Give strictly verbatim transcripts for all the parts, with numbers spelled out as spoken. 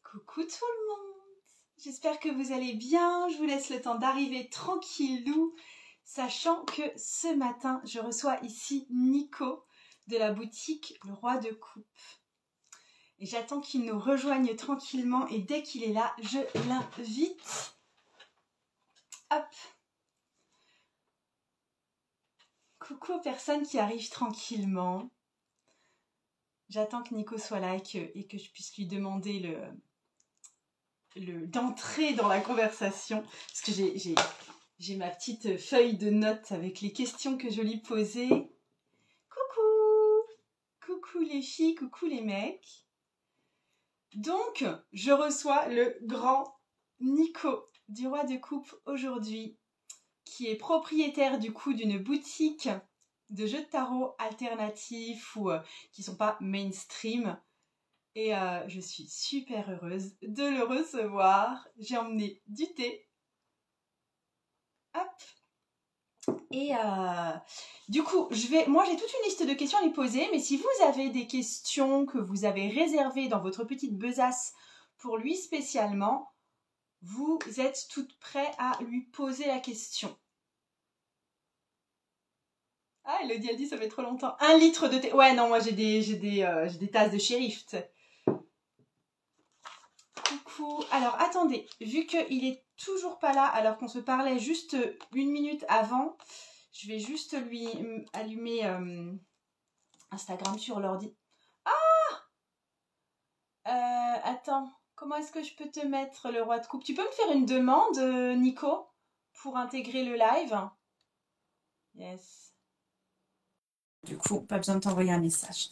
Coucou tout le monde, j'espère que vous allez bien, je vous laisse le temps d'arriver tranquillou, sachant que ce matin je reçois ici Nico de la boutique Le Roi de Coupe. Et j'attends qu'il nous rejoigne tranquillement et dès qu'il est là, je l'invite. Hop. Coucou aux personnes qui arrivent tranquillement. J'attends que Nico soit là et que, et que je puisse lui demander le, le, d'entrer dans la conversation. Parce que j'ai, j'ai, j'ai ma petite feuille de notes avec les questions que je lui posais. Coucou! Coucou les filles, coucou les mecs. Donc, je reçois le grand Nico du Roi de Coupe aujourd'hui, qui est propriétaire du coup d'une boutique de jeux de tarot alternatifs ou euh, qui ne sont pas mainstream. Et euh, je suis super heureuse de le recevoir. J'ai emmené du thé. Hop. Et euh, du coup, je vais, moi j'ai toute une liste de questions à lui poser, mais si vous avez des questions que vous avez réservées dans votre petite besace pour lui spécialement, vous êtes toutes prêtes à lui poser la question. Ah, Elodie, elle dit ça fait trop longtemps. Un litre de thé. Ouais, non, moi j'ai des, j'ai des, euh, j'ai des tasses de shérif. Coucou. Alors, attendez. Vu qu'il est toujours pas là, alors qu'on se parlait juste une minute avant, je vais juste lui allumer euh, Instagram sur l'ordi. Ah euh, Attends. Comment est-ce que je peux te mettre le Roi de Coupe? Tu peux me faire une demande, Nico, pour intégrer le live? Yes. Du coup, pas besoin de t'envoyer un message.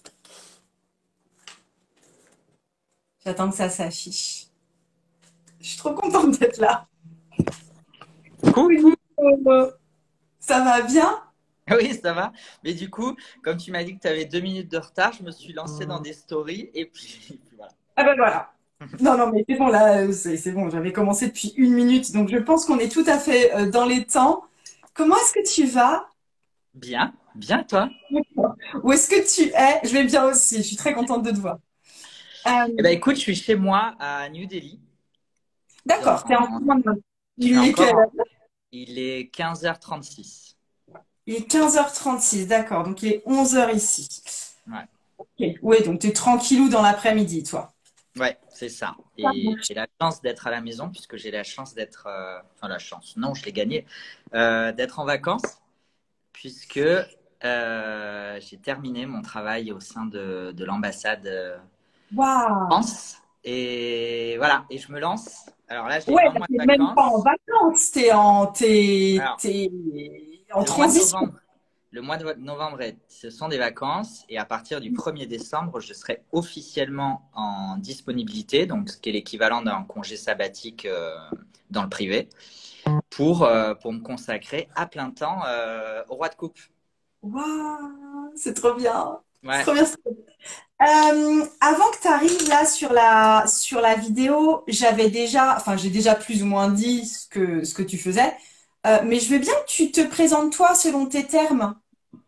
J'attends que ça s'affiche. Je suis trop contente d'être là. Coucou. Ça va bien? Oui, ça va. Mais du coup, comme tu m'as dit que tu avais deux minutes de retard, je me suis lancée dans des stories et puis, et puis voilà. Ah ben voilà. Non, non, mais c'est bon, là, c'est, c'est bon. J'avais commencé depuis une minute, donc je pense qu'on est tout à fait euh, dans les temps. Comment est-ce que tu vas? Bien, bien toi. Où est-ce que tu es? Je vais bien aussi. Je suis très contente de te voir. Euh, Eh ben écoute, je suis chez moi à New Delhi. D'accord, t'es en Dans... train de... Je suis Il est quelle encore. heure? en- Il est quinze heures trente-six. Il est quinze heures trente-six, d'accord. Donc il est onze heures ici. Ouais, Ok. Oui, donc tu es tranquillou dans l'après-midi, toi. ouais, c'est ça. Et j'ai la chance d'être à la maison puisque j'ai la chance d'être. euh, Enfin, la chance. Non, je l'ai gagné. Euh, d'être en vacances puisque euh, j'ai terminé mon travail au sein de, de l'ambassade. euh, Waouh! France. Et voilà, et je me lance. Alors là, j'ai Ouais, un bah, mois t'es de même pas en vacances. vacances, t'es en, t'es, Alors, t'es en le mois de transition. novembre, le mois de novembre, est- ce sont des vacances. Et à partir du premier décembre, je serai officiellement en disponibilité, donc ce qui est l'équivalent d'un congé sabbatique euh, dans le privé, pour, euh, pour me consacrer à plein temps euh, au Roi de Coupe. Waouh, c'est trop bien. C'est Ouais. trop bien. c'est trop bien. Euh, avant que tu arrives là sur la, sur la vidéo, j'avais déjà, enfin, j'ai déjà plus ou moins dit ce que, ce que tu faisais. Euh, mais je veux bien que tu te présentes toi selon tes termes.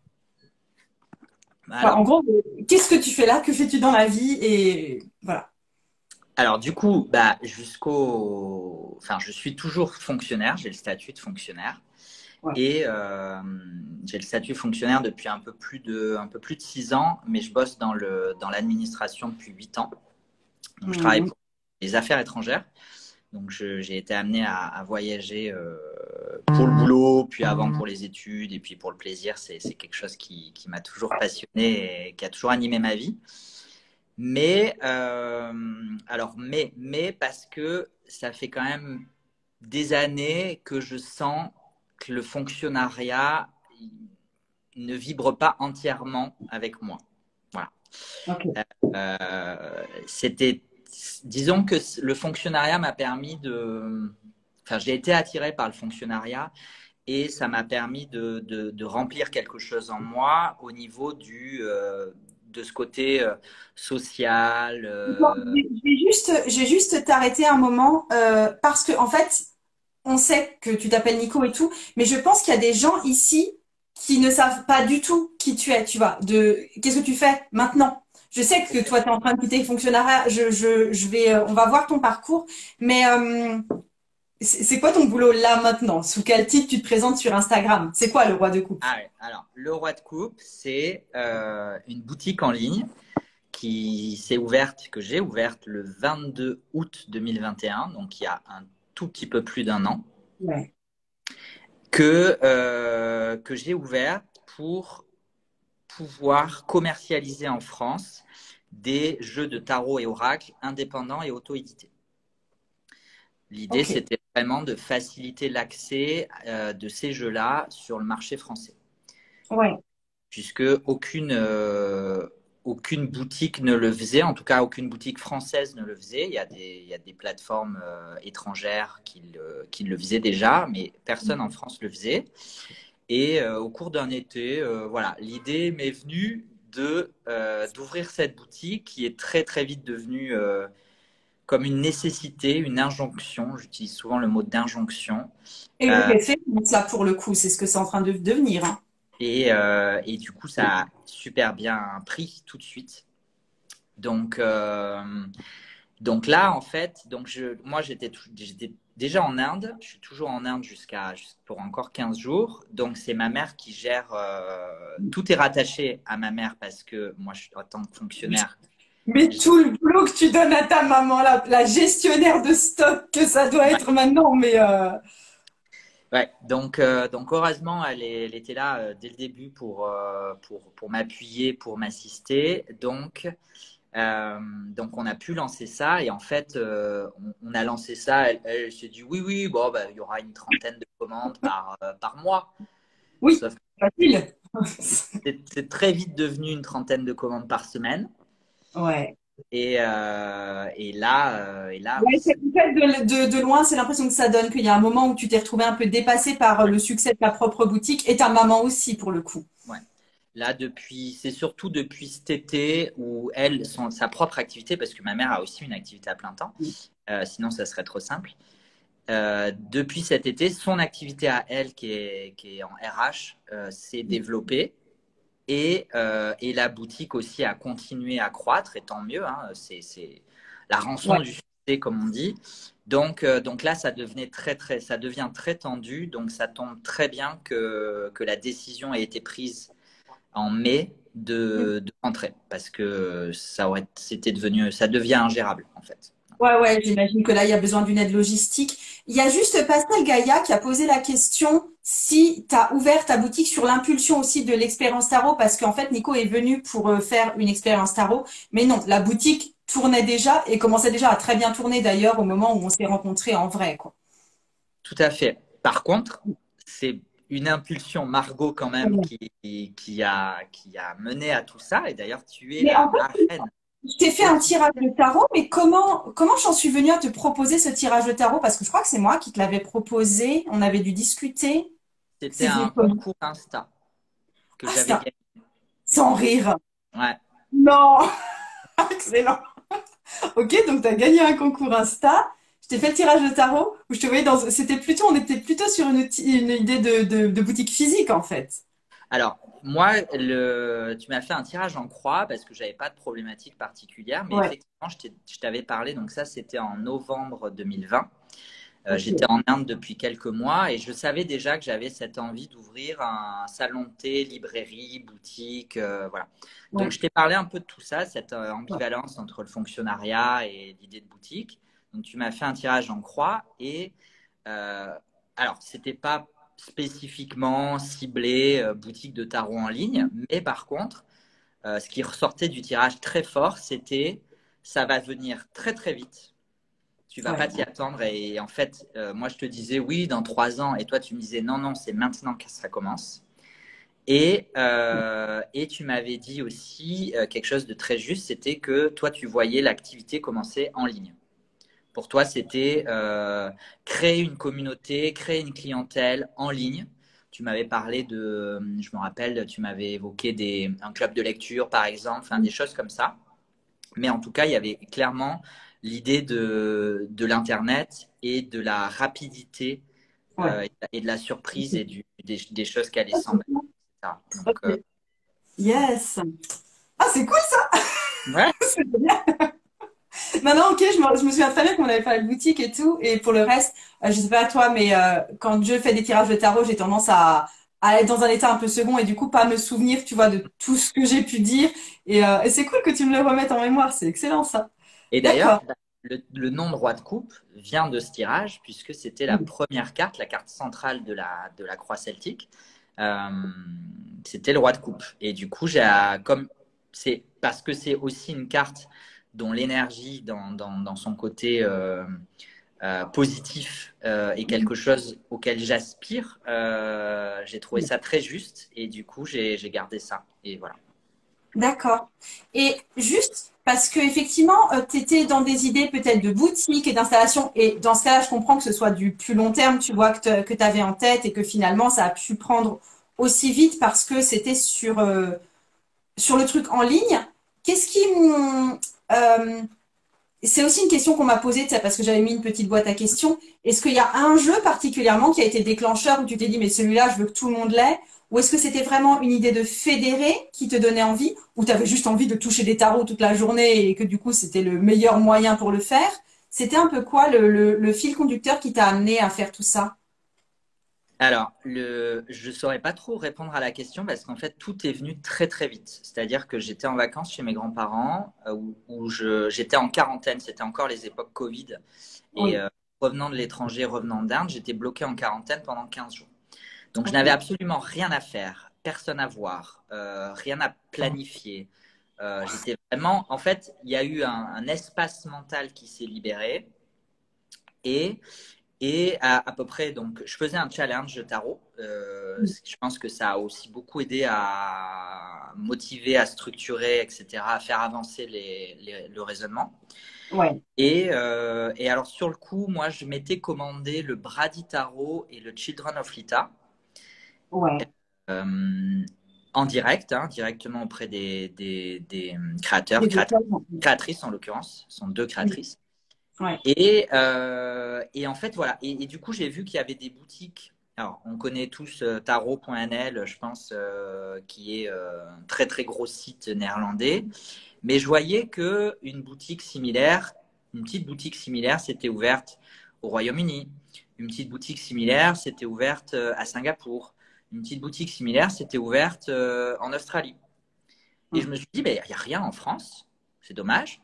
Enfin, en Alors, gros, euh, qu'est-ce que tu fais là? Que fais-tu dans la vie? Et voilà. alors du coup, bah, jusqu'au, enfin, je suis toujours fonctionnaire. J'ai le statut de fonctionnaire. Ouais. Et euh, j'ai le statut fonctionnaire depuis un peu plus de, un peu plus de six ans, mais je bosse dans le, dans l'administration depuis huit ans. Donc, je travaille Mhm. pour les affaires étrangères. Donc, je- j'ai été amené à, à voyager euh, pour le boulot, puis avant pour les études, et puis pour le plaisir. C'est, c'est quelque chose qui, qui m'a toujours passionné et qui a toujours animé ma vie. Mais, euh, alors, mais, mais parce que ça fait quand même des années que je sens que le fonctionnariat ne vibre pas entièrement avec moi. Voilà. Ok. Euh, c'était, disons que le fonctionnariat m'a permis de, enfin, j'ai été attiré par le fonctionnariat et ça m'a permis de, de, de, remplir quelque chose en moi au niveau du, euh, de ce côté euh, social. Bon, Euh, je vais juste, je vais juste t'arrêter un moment euh, parce que en fait, on sait que tu t'appelles Nico et tout, mais je pense qu'il y a des gens ici qui ne savent pas du tout qui tu es, tu vois, de qu'est-ce que tu fais maintenant. je sais que toi, tu es en train de quitter le fonctionnariat. Je, je, je vais, euh, on va voir ton parcours. Mais euh, c'est c'est quoi ton boulot là maintenant? Sous quel titre tu te présentes sur Instagram? C'est quoi le roi de coupe? Ah ouais, alors, le Roi de Coupe, c'est euh, une boutique en ligne qui s'est ouverte, que j'ai ouverte le vingt-deux août deux mille vingt et un, donc il y a un tout petit peu plus d'un an, Ouais. que, euh, que j'ai ouverte pour pouvoir commercialiser en France des jeux de tarot et oracle indépendants et auto-édités. L'idée, Ok. c'était vraiment de faciliter l'accès euh, de ces jeux-là sur le marché français, Ouais. puisque aucune, euh, aucune boutique ne le faisait, en tout cas aucune boutique française ne le faisait. Il y a des, il y a des plateformes euh, étrangères qui le, qui le faisaient déjà, mais personne en France le faisait. Et euh, au cours d'un été, euh, voilà, l'idée m'est venue de euh, d'ouvrir cette boutique qui est très très vite devenue euh, comme une nécessité, une injonction. J'utilise souvent le mot d'injonction. Et Euh, effectivement, ça pour le coup, c'est ce que c'est en train de devenir, hein. et, euh, et du coup, ça a super bien pris tout de suite. Donc, euh, donc là, en fait, donc je, moi, j'étais, j'étais déjà en Inde. Je suis toujours en Inde jusqu'à pour encore quinze jours. Donc, c'est ma mère qui gère. Euh, tout est rattaché à ma mère parce que moi, je suis en tant que fonctionnaire. Mais tout le boulot que tu donnes à ta maman, la, la gestionnaire de stock que ça doit Ouais, être maintenant, mais euh, ouais. Donc, euh, donc heureusement, elle, est- elle était là euh, dès le début pour, euh, pour, pour m'appuyer, pour m'assister. Donc, Euh, donc on a pu lancer ça et en fait euh, on, on a lancé ça. Elle, elle s'est dit oui oui bon bah, il y aura une trentaine de commandes par euh, par mois. oui, Sauf que facile. c'est c'est très vite devenu une trentaine de commandes par semaine. Ouais. Et, euh, et là euh, et là oui Ouais, c'est- ça- en fait, de, de, de loin, c'est l'impression que ça donne qu'il y a un moment où tu t'es retrouvé un peu dépassé par le succès de ta propre boutique et ta maman aussi, pour le coup. ouais. Là depuis c'est surtout depuis cet été où elle son, sa propre activité parce que ma mère a aussi une activité à plein temps. Euh, sinon ça serait trop simple. Euh, depuis cet été, son activité à elle, qui est, qui est en R H, euh, s'est développée et, euh, et la boutique aussi a continué à croître, et tant mieux, hein, c'est, c'est la rançon Ouais. du succès, comme on dit. Donc, euh, donc là, ça, devenait très, très, ça devient très tendu, donc ça tombe très bien que, que la décision ait été prise en mai de, de rentrer, parce que ça, aurait, c'était devenu, ça devient ingérable, en fait. Ouais, ouais, j'imagine que là, il y a besoin d'une aide logistique. Il y a juste Pascal Gaïa qui a posé la question si tu as ouvert ta boutique sur l'impulsion aussi de l'expérience tarot, parce qu'en fait, Nico est venu pour euh, faire une expérience tarot. Mais non, la boutique tournait déjà et commençait déjà à très bien tourner d'ailleurs au moment où on s'est rencontrés en vrai, quoi. Tout à fait. Par contre, c'est une impulsion, Margot, quand même, Ouais. qui, qui, a, qui a mené à tout ça. Et d'ailleurs, tu es Mais la en marraine Je t'ai fait un officielle. tirage de tarot, mais comment, comment j'en suis venue à te proposer ce tirage de tarot? Parce que je crois que c'est moi qui te l'avais proposé. On avait dû discuter. C'était C'est venu un comment? concours Insta que Ah, j'avais ça, gagné. sans rire. Ouais. Non! Excellent. Ok, donc tu as gagné un concours Insta. Je t'ai fait le tirage de tarot où je te voyais dans, c'était plutôt, on était plutôt sur une, outil- une idée de, de, de boutique physique, en fait. Alors, moi, le, tu m'as fait un tirage en croix parce que j'avais pas de problématique particulière. Mais Ouais. effectivement, je t'ai- je t'avais parlé. Donc, ça, c'était en novembre deux mille vingt. Euh, j'étais Ok. en Inde depuis quelques mois et je savais déjà que j'avais cette envie d'ouvrir un salon de thé, librairie, boutique, euh, voilà. Donc, Ouais. je t'ai parlé un peu de tout ça, cette euh, Ouais. ambivalence entre le fonctionnariat et l'idée de boutique. Donc, tu m'as fait un tirage en croix et euh, alors, c'était pas spécifiquement ciblé euh, boutique de tarot en ligne, mais par contre, euh, ce qui ressortait du tirage très fort, c'était ça va venir très très vite, tu vas pas Ouais. t'y attendre. Et en fait, euh, moi, je te disais oui, dans trois ans. Et toi, tu me disais non, non, c'est maintenant que ça commence. Et, euh, et tu m'avais dit aussi euh, quelque chose de très juste, c'était que toi, tu voyais l'activité commencer en ligne. Pour toi, c'était euh, créer une communauté, créer une clientèle en ligne. Tu m'avais parlé de, je me rappelle, tu m'avais évoqué des, un club de lecture, par exemple, enfin, des choses comme ça. Mais en tout cas, il y avait clairement l'idée de, de l'Internet et de la rapidité Ouais. euh, et de la surprise Ok. et du, des, des choses qui allaient s'emballer. Donc, euh, Ok. Yes. Ah, c'est cool ça! Ouais. C'est génial. Non, non, ok, je me, je me souviens très bien qu'on avait parlé de boutique et tout. Et pour le reste, euh, je sais pas toi, mais euh, quand je fais des tirages de tarot, j'ai tendance à, à être dans un état un peu second et du coup pas me souvenir, tu vois, de tout ce que j'ai pu dire. Et, euh, et c'est cool que tu me le remettes en mémoire, c'est excellent ça. Et d'ailleurs, D'accord. le, le nom de roi de coupe vient de ce tirage, puisque c'était la Oui. première carte, la carte centrale de la, de la croix celtique. Euh, C'était le roi de coupe. Et du coup, j'ai, comme c'est parce que c'est aussi une carte dont l'énergie dans, dans, dans son côté euh, euh, positif euh, est quelque chose auquel j'aspire, euh, j'ai trouvé ça très juste. Et du coup, j'ai j'ai gardé ça. Et voilà. D'accord. Et juste parce que effectivement, tu étais dans des idées peut-être de boutique et d'installation, et dans ce cas-là, je comprends que ce soit du plus long terme, tu vois, que tu avais en tête et que finalement, ça a pu prendre aussi vite parce que c'était sur, euh, sur le truc en ligne. Qu'est-ce qui... hum, euh, c'est aussi une question qu'on m'a posée, tu sais, parce que j'avais mis une petite boîte à questions. Est-ce qu'il y a un jeu particulièrement qui a été déclencheur où tu t'es dit, mais celui-là, je veux que tout le monde l'ait? Ou est-ce que c'était vraiment une idée de fédérer qui te donnait envie? Ou tu avais juste envie de toucher des tarots toute la journée et que du coup, c'était le meilleur moyen pour le faire? C'était un peu quoi le, le, le fil conducteur qui t'a amené à faire tout ça? Alors, le, je ne saurais pas trop répondre à la question parce qu'en fait, tout est venu très très vite. C'est-à-dire que j'étais en vacances chez mes grands-parents euh, où, où je, j'étais en quarantaine. C'était encore les époques Covid. Et Oui, euh, revenant de l'étranger, revenant d'Inde, j'étais bloqué en quarantaine pendant quinze jours. Donc, je n'avais ok. absolument rien à faire, personne à voir, euh, rien à planifier. Euh, j'étais vraiment, en fait, il y a eu un, un espace mental qui s'est libéré et et à, à peu près, donc, je faisais un challenge de tarot. Euh, je pense que ça a aussi beaucoup aidé à motiver, à structurer, et cetera, à faire avancer les, les- le raisonnement. Ouais, Et, euh, et alors, sur le coup, moi, je m'étais commandé le Brady Tarot et le Children of Lita ouais. euh, en direct, hein, directement auprès des, des, des créateurs, Des créatrices, écoles, non. créatrices en l'occurrence, ce sont deux Oui, créatrices. ouais, Et, euh, et en fait, voilà. Et, et du coup, j'ai vu qu'il y avait des boutiques. Alors, on connaît tous euh, tarot point n l, je pense, euh, qui est euh, un très très gros site néerlandais. Mais je voyais que une boutique similaire, une petite boutique similaire, s'était ouverte au Royaume-Uni. Une petite boutique similaire, s'était ouverte euh, à Singapour. Une petite boutique similaire, s'était ouverte euh, en Australie. Et je me suis dit, ben, il n'y a rien en France. C'est dommage.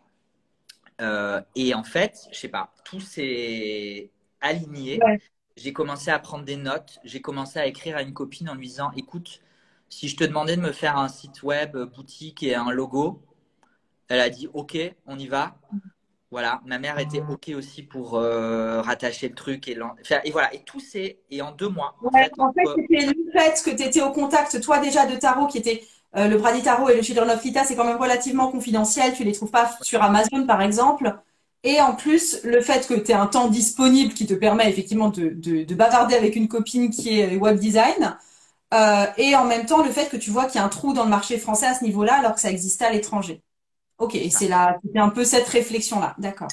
Euh, et en fait, je sais pas, tout s'est aligné. ouais. J'ai commencé à prendre des notes. J'ai commencé à écrire à une copine en lui disant, écoute, si je te demandais de me faire un site web, euh, boutique et un logo, elle a dit, OK, on y va. Voilà, ma mère était OK aussi pour euh, rattacher le truc et, enfin, et voilà, et tout c'est et en deux mois en Ouais, fait. en fait, Entre... c'était le fait que tu étais au contact, toi déjà, de Tarot, qui était euh, le Brady Tarot et le Children of Lita, c'est quand même relativement confidentiel. Tu les trouves pas sur Amazon, par exemple. Et en plus, le fait que tu aies un temps disponible qui te permet effectivement de, de, de bavarder avec une copine qui est web design. Euh, et en même temps, le fait que tu vois qu'il y a un trou dans le marché français à ce niveau-là, alors que ça existait à l'étranger. Ok, C'est et ça. c'est là, c'était un peu cette réflexion-là. D'accord.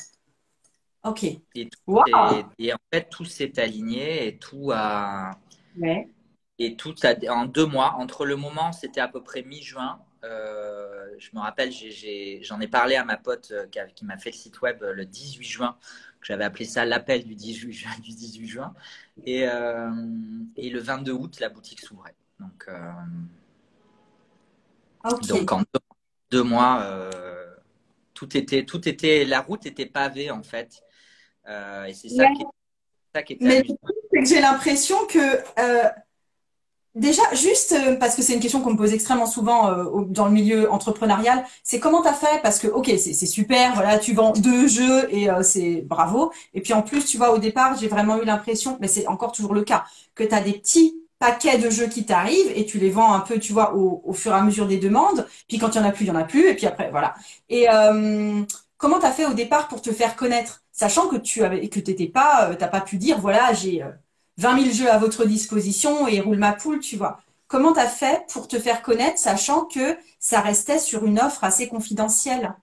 Ok. Et, tout Waouh. est- et en fait tout s'est aligné et tout a Ouais. Et tout ça, en deux mois, entre le moment, c'était à peu près mi-juin. Euh, je me rappelle, j'ai- j'ai- j'en ai, parlé à ma pote euh, qui, a- qui m'a fait le site web euh, le dix-huit juin. J'avais appelé ça l'appel du dix-huit juin. Du dix-huit juin. Et, euh, et le vingt-deux août, la boutique s'ouvrait. Donc, euh, donc Ok. en deux, deux mois, euh, tout était, tout était, la route était pavée en fait. Euh, et c'est ça qui, ça qui était Mais amusant. le truc, c'est que j'ai l'impression que, euh, déjà, juste euh, parce que c'est une question qu'on me pose extrêmement souvent euh, au- dans le milieu entrepreneurial, c'est comment t'as fait? Parce que, ok, c'est c'est super, voilà, tu vends deux jeux et euh, c'est bravo. Et puis en plus, tu vois, au départ, j'ai vraiment eu l'impression, mais c'est encore toujours le cas, que tu as des petits paquets de jeux qui t'arrivent et tu les vends un peu, tu vois, au, au fur et à mesure des demandes. Puis quand il y en a plus, il y en a plus. Et puis après, voilà. Et euh, comment t'as fait au départ pour te faire connaître, sachant que tu avais, que t'étais pas, euh, t'as pas pu dire, voilà, j'ai euh, vingt mille jeux à votre disposition et roule ma poule, tu vois. Comment t'as fait pour te faire connaître, sachant que ça restait sur une offre assez confidentielle?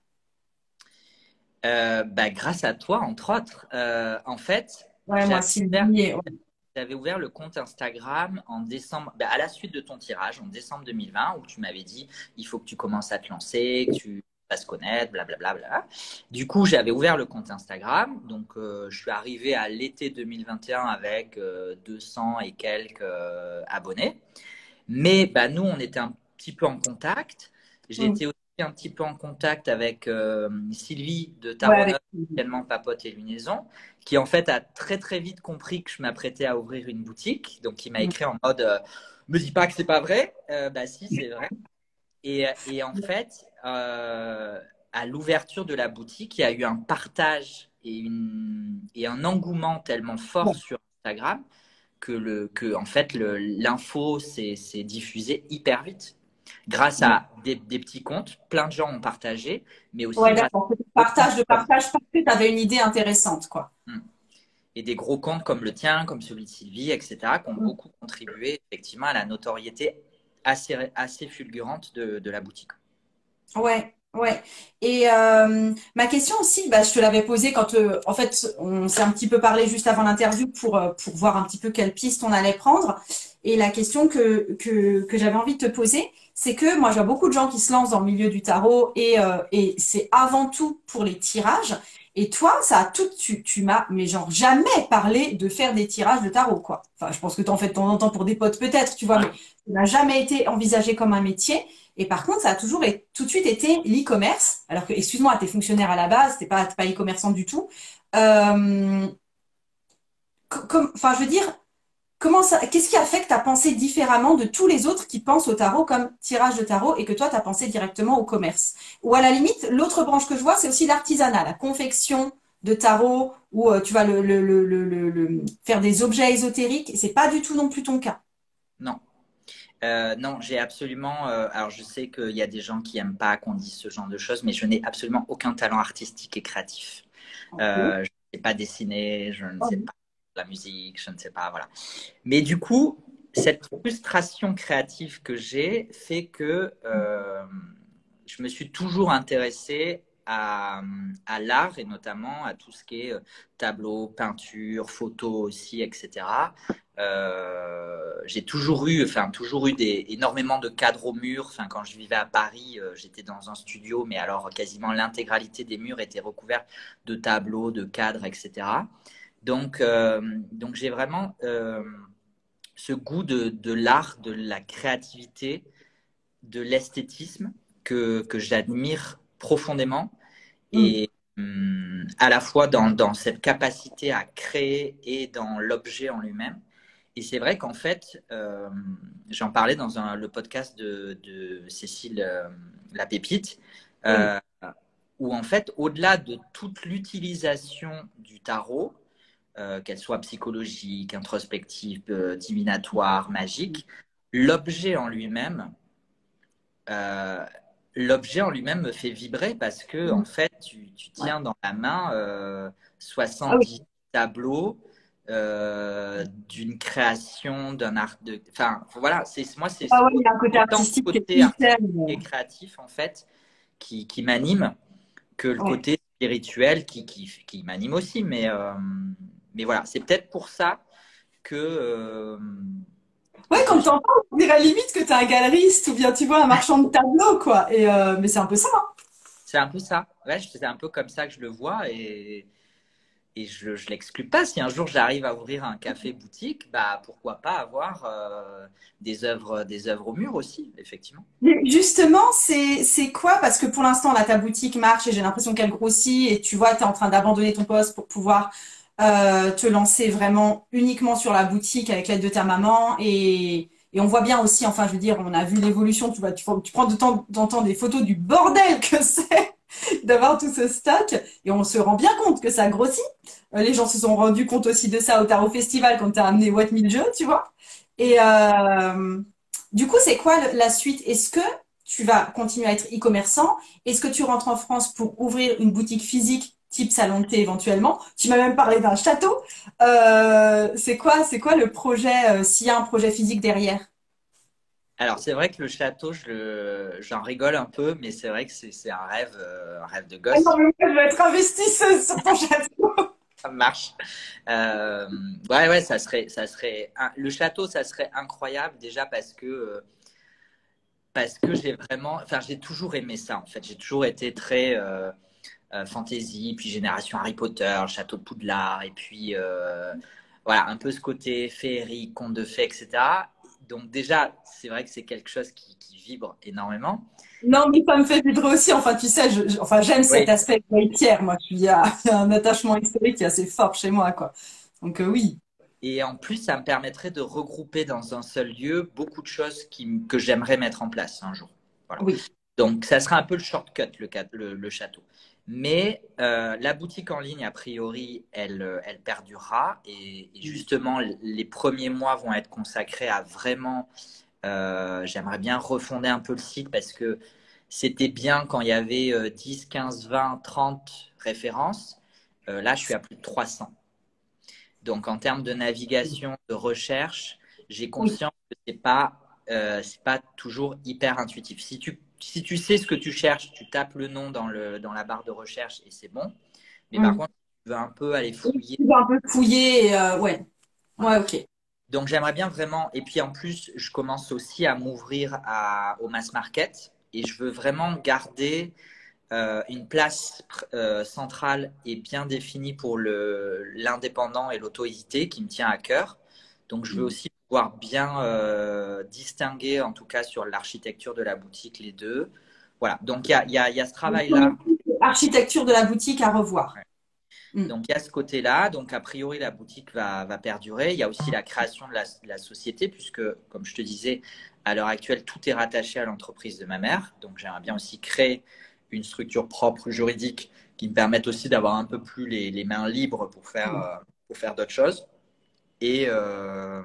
Euh, bah, grâce à toi, entre autres. Euh, en fait, Ouais, moi, j'avais ouvert, Sylvie, et- ouais. j'avais ouvert le compte Instagram en décembre, bah, à la suite de ton tirage, en décembre deux mille vingt, où tu m'avais dit, il faut que tu commences à te lancer, que tu à se connaître, blablabla. Bla, bla. Du coup, j'avais ouvert le compte Instagram. Donc, euh, je suis arrivé à l'été deux mille vingt et un avec euh, deux cents et quelques euh, abonnés. Mais bah, nous, on était un petit peu en contact. Mm. J'étais aussi un petit peu en contact avec euh, Sylvie de Ouais, Tarot Neuf, avec... également Papote et Lunaison, qui en fait a très très vite compris que je m'apprêtais à ouvrir une boutique. Donc, il m'a Mm. écrit en mode euh, me dis pas que c'est pas vrai. Euh, bah si, c'est vrai. Et, et en fait, euh, à l'ouverture de la boutique, il y a eu un partage et, une, et un engouement tellement fort Ouais. sur Instagram que, le, que en fait, le, l'info s'est, s'est diffusée hyper vite. Grâce Mm. à des, des petits comptes, plein de gens ont partagé, mais aussi Ouais, grâce d'accord. Petit à gros comptes partage de comme, partage parce que tu avais une idée intéressante, quoi. hmm, et des gros comptes comme le tien, comme celui de Sylvie, et cetera, qui ont Mm. beaucoup contribué effectivement à la notoriété assez, assez fulgurante de, de la boutique. Ouais, ouais. Et euh, ma question aussi, bah, je te l'avais posée quand, euh, en fait, on s'est un petit peu parlé juste avant l'interview pour, euh, pour voir un petit peu quelle piste on allait prendre. Et la question que, que, que j'avais envie de te poser, c'est que moi, je vois beaucoup de gens qui se lancent dans le milieu du tarot et, euh, et c'est avant tout pour les tirages. Et toi, ça a tout, tu, tu m'as, mais genre jamais parlé de faire des tirages de tarot, quoi. Enfin, je pense que tu en fais de temps en temps pour des potes peut-être, tu vois, mais ça n'a jamais été envisagé comme un métier. Et par contre, ça a toujours été, tout de suite été l'e-commerce. Alors que, excuse-moi, t'es fonctionnaire à la base, t'es pas, t'es pas e-commerçant du tout. Euh, co- comme, enfin, je veux dire, comment ça, qu'est-ce qui a fait que t'as pensé différemment de tous les autres qui pensent au tarot comme tirage de tarot et que toi, t'as pensé directement au commerce? Ou à la limite, l'autre branche que je vois, c'est aussi l'artisanat, la confection de tarot, où euh, tu vas le, le, le, le, le- le- faire des objets ésotériques. C'est pas du tout non plus ton cas. Non. Euh, non, j'ai absolument. Euh, alors, je sais qu'il y a des gens qui aiment pas qu'on dise ce genre de choses, mais je n'ai absolument aucun talent artistique et créatif. Ok. Euh, je ne sais pas dessiner, je ne sais pas la musique, je ne sais pas, voilà. Mais du coup, cette frustration créative que j'ai fait que euh, je me suis toujours intéressé à, à l'art et notamment à tout ce qui est euh, tableau, peinture, photo aussi, et cetera. Euh, j'ai toujours eu, enfin toujours eu des, énormément de cadres au mur. Enfin, quand je vivais à Paris, euh, j'étais dans un studio, mais alors quasiment l'intégralité des murs était recouverte de tableaux, de cadres, et cetera. Donc, euh, donc j'ai vraiment euh, ce goût de, de l'art, de la créativité, de l'esthétisme que, que j'admire profondément Mm. et hum, à la fois dans, dans cette capacité à créer et dans l'objet en lui-même. Et c'est vrai qu'en fait, euh, j'en parlais dans un, le podcast de, de Cécile euh, La Pépite, Oui. euh, où en fait, au-delà de toute l'utilisation du tarot, euh, qu'elle soit psychologique, introspective, euh, divinatoire, magique, l'objet en lui-même, euh, l'objet en lui-même me fait vibrer parce que en Mm. fait, tu, tu Ouais. tiens dans la main euh, Ah oui. soixante-dix tableaux euh, d'une création, d'un art de. Enfin, voilà, c'est moi, c'est Ah ouais, il y a un côté autant le artistique qui est côté hyper. artistique et créatif en fait qui, qui m'anime que le Ouais. côté spirituel qui, qui, qui m'anime aussi. Mais, euh, mais voilà, c'est peut-être pour ça que, euh, Ouais, que quand j'ai- t'entends, on dirait limite que t'es un galeriste ou bien tu vois un marchand de tableaux, quoi. Et euh, mais c'est un peu ça, hein. c'est un peu ça. Ouais, c'est un peu comme ça que je le vois et, et je ne l'exclus pas. Si un jour j'arrive à ouvrir un café boutique, bah pourquoi pas avoir euh, des œuvres, des œuvres au mur aussi, effectivement. Mais justement, c'est c'est quoi? Parce que pour l'instant, là, ta boutique marche et j'ai l'impression qu'elle grossit et tu vois, tu es en train d'abandonner ton poste pour pouvoir euh, te lancer vraiment uniquement sur la boutique avec l'aide de ta maman et et on voit bien aussi, enfin, je veux dire, on a vu l'évolution. Tu vois, tu, tu prends de temps en temps des photos du bordel que c'est d'avoir tout ce stock et on se rend bien compte que ça grossit. Euh, les gens se sont rendus compte aussi de ça au Tarot Festival quand tu as amené What Mille Jeux, tu vois. Et euh, du coup, c'est quoi le- la suite? Est-ce que tu vas continuer à être e-commerçant? Est-ce que tu rentres en France pour ouvrir une boutique physique type salon de thé éventuellement? Tu m'as même parlé d'un château. Euh, c'est quoi, c'est quoi le projet, euh, s'il y a un projet physique derrière? Alors c'est vrai que le château, je le- j'en rigole un peu, mais c'est vrai que c'est c'est un rêve, euh, un rêve de Ah non, gosse. mais moi, je veux être investisseuse sur ton château. Ça marche. Euh, ouais, ouais, ça serait, ça serait un- le château, ça serait incroyable déjà parce que euh, parce que j'ai vraiment, enfin, j'ai toujours aimé ça en fait. J'ai toujours été très euh, euh, fantasy, puis génération Harry Potter, Château de Poudlard, et puis euh, voilà, un peu ce côté féerique, conte de fées, et cetera. Donc déjà, c'est vrai que c'est quelque chose qui, qui vibre énormément. Non, mais ça me fait vibrer aussi. Enfin, tu sais, je, je- enfin, j'aime cet Oui. aspect héritière. Moi, il y a, il y a un attachement historique qui est assez fort chez moi, quoi. Donc, euh, oui. Et en plus, ça me permettrait de regrouper dans un seul lieu beaucoup de choses qui, que j'aimerais mettre en place un jour. Voilà. Oui. Donc, ça sera un peu le shortcut, le, le, le château. Mais euh, la boutique en ligne, a priori, elle, elle perdurera. Et, et justement, les premiers mois vont être consacrés à vraiment… Euh, j'aimerais bien refonder un peu le site parce que c'était bien quand il y avait euh, dix, quinze, vingt, trente références. Euh, là, je suis à plus de trois cents. Donc, en termes de navigation, de recherche, j'ai Oui. conscience que c'est pas, euh, c'est pas toujours hyper intuitif. Si tu, si tu sais ce que tu cherches, tu tapes le nom dans, le, dans la barre de recherche et c'est bon. Mais par Mm. contre, tu veux un peu aller Oui, fouiller. tu vas un peu fouiller. Et, euh, ouais. Voilà. Ouais, ok. Donc, j'aimerais bien vraiment. Et puis, en plus, je commence aussi à m'ouvrir à, au mass market et je veux vraiment garder euh, une place euh, centrale et bien définie pour le, l'indépendant et l'auto-édité qui me tient à cœur. Donc, je veux aussi pouvoir bien euh, distinguer, en tout cas sur l'architecture de la boutique, les deux. Voilà, donc il y a, y a, y a ce travail-là. Architecture de la boutique à revoir. Ouais. Mm. Donc, il y a ce côté-là. Donc, a priori, la boutique va, va perdurer. Il y a aussi la création de la, de la société, puisque, comme je te disais, à l'heure actuelle, tout est rattaché à l'entreprise de ma mère. Donc, j'aimerais bien aussi créer une structure propre juridique qui me permette aussi d'avoir un peu plus les, les mains libres pour faire, euh, pour faire d'autres choses. Et euh,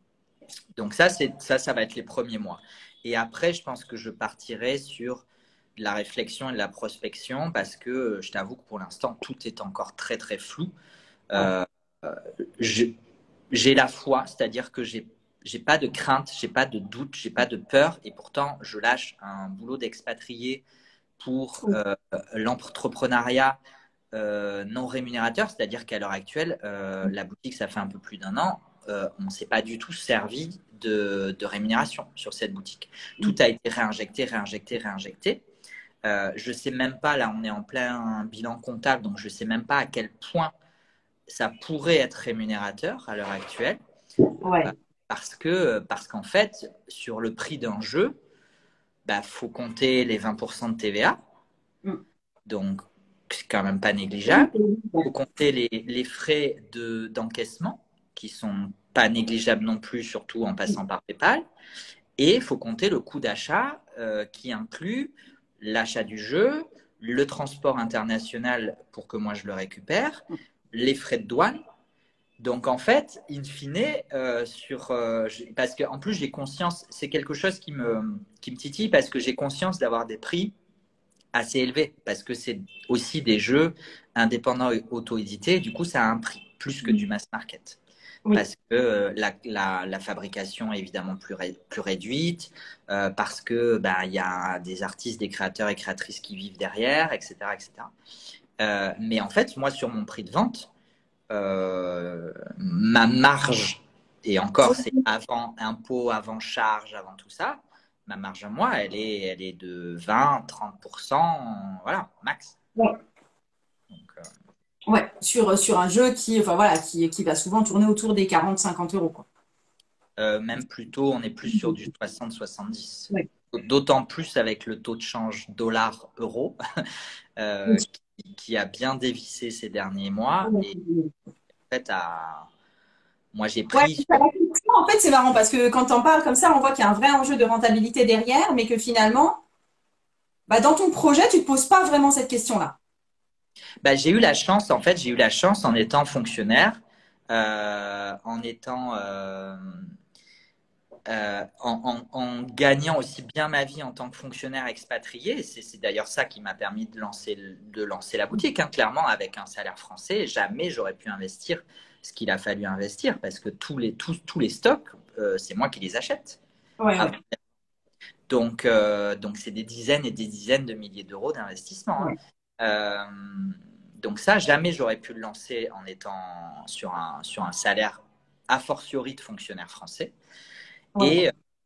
donc, ça, c'est, ça, ça va être les premiers mois. Et après, je pense que je partirai sur de la réflexion et de la prospection parce que je t'avoue que pour l'instant, tout est encore très, très flou. Euh, je- j'ai la foi, c'est-à-dire que j'ai j'ai pas de crainte, j'ai pas de doute, j'ai pas de peur, et pourtant je lâche un boulot d'expatrié pour euh, l'entrepreneuriat euh, non rémunérateur, c'est-à-dire qu'à l'heure actuelle, euh, la boutique, ça fait un peu plus d'un an, euh, on ne s'est pas du tout servi de, de rémunération sur cette boutique. Tout a été réinjecté, réinjecté, réinjecté. Euh, je ne sais même pas, là on est en plein bilan comptable, donc je ne sais même pas à quel point ça pourrait être rémunérateur à l'heure actuelle. Ouais. Parce que, parce qu'en fait, sur le prix d'un jeu, bah, faut compter les vingt pour cent de T V A. Mm. Donc, c'est quand même pas négligeable. Il faut compter les, les frais de, d'encaissement, qui sont pas négligeables non plus, surtout en passant par PayPal. Et il faut compter le coût d'achat euh, qui inclut l'achat du jeu, le transport international pour que moi je le récupère, les frais de douane. Donc en fait, in fine, euh, sur, euh, parce qu'en plus j'ai conscience, c'est quelque chose qui me, qui me titille parce que j'ai conscience d'avoir des prix assez élevés parce que c'est aussi des jeux indépendants et auto-édités. Du coup, ça a un prix plus que du mass market. Oui. Parce que euh, la, la, la fabrication est évidemment plus, ré, plus réduite, euh, parce que bah, y a des artistes, des créateurs et créatrices qui vivent derrière, et cetera et cetera. Euh, mais en fait, moi, sur mon prix de vente, euh, ma marge, et encore, c'est avant impôt, avant charge, avant tout ça, ma marge à moi, elle est, elle est de vingt, trente pour cent, voilà, max. Ouais. Donc, euh, Ouais, sur, sur un jeu qui, enfin, voilà, qui, qui va souvent tourner autour des quarante cinquante euros, quoi. euh, même plutôt, on est plus sur du soixante soixante-dix. Ouais. D'autant plus avec le taux de change dollar-euro euh, qui, qui a bien dévissé ces derniers mois. Et en fait, à... moi, j'ai Ouais, pris ça sur… va être ça. En fait, c'est marrant parce que quand on parle comme ça, on voit qu'il y a un vrai enjeu de rentabilité derrière, mais que finalement, bah, dans ton projet, tu ne te poses pas vraiment cette question-là. Bah, j'ai eu la chance, en fait, j'ai eu la chance en étant fonctionnaire, euh, en étant, euh, euh, en, en, en, gagnant aussi bien ma vie en tant que fonctionnaire expatrié. C'est, c'est d'ailleurs ça qui m'a permis de lancer, de lancer la boutique. Hein. Clairement, avec un salaire français, jamais j'aurais pu investir ce qu'il a fallu investir parce que tous les, tous, tous les stocks, euh, c'est moi qui les achète. Ouais, ouais. Donc, euh, donc c'est des dizaines et des dizaines de milliers d'euros d'investissement. Hein. Ouais. Euh, donc ça, jamais j'aurais pu le lancer en étant sur un, sur un salaire a fortiori de fonctionnaire français. Ouais. Et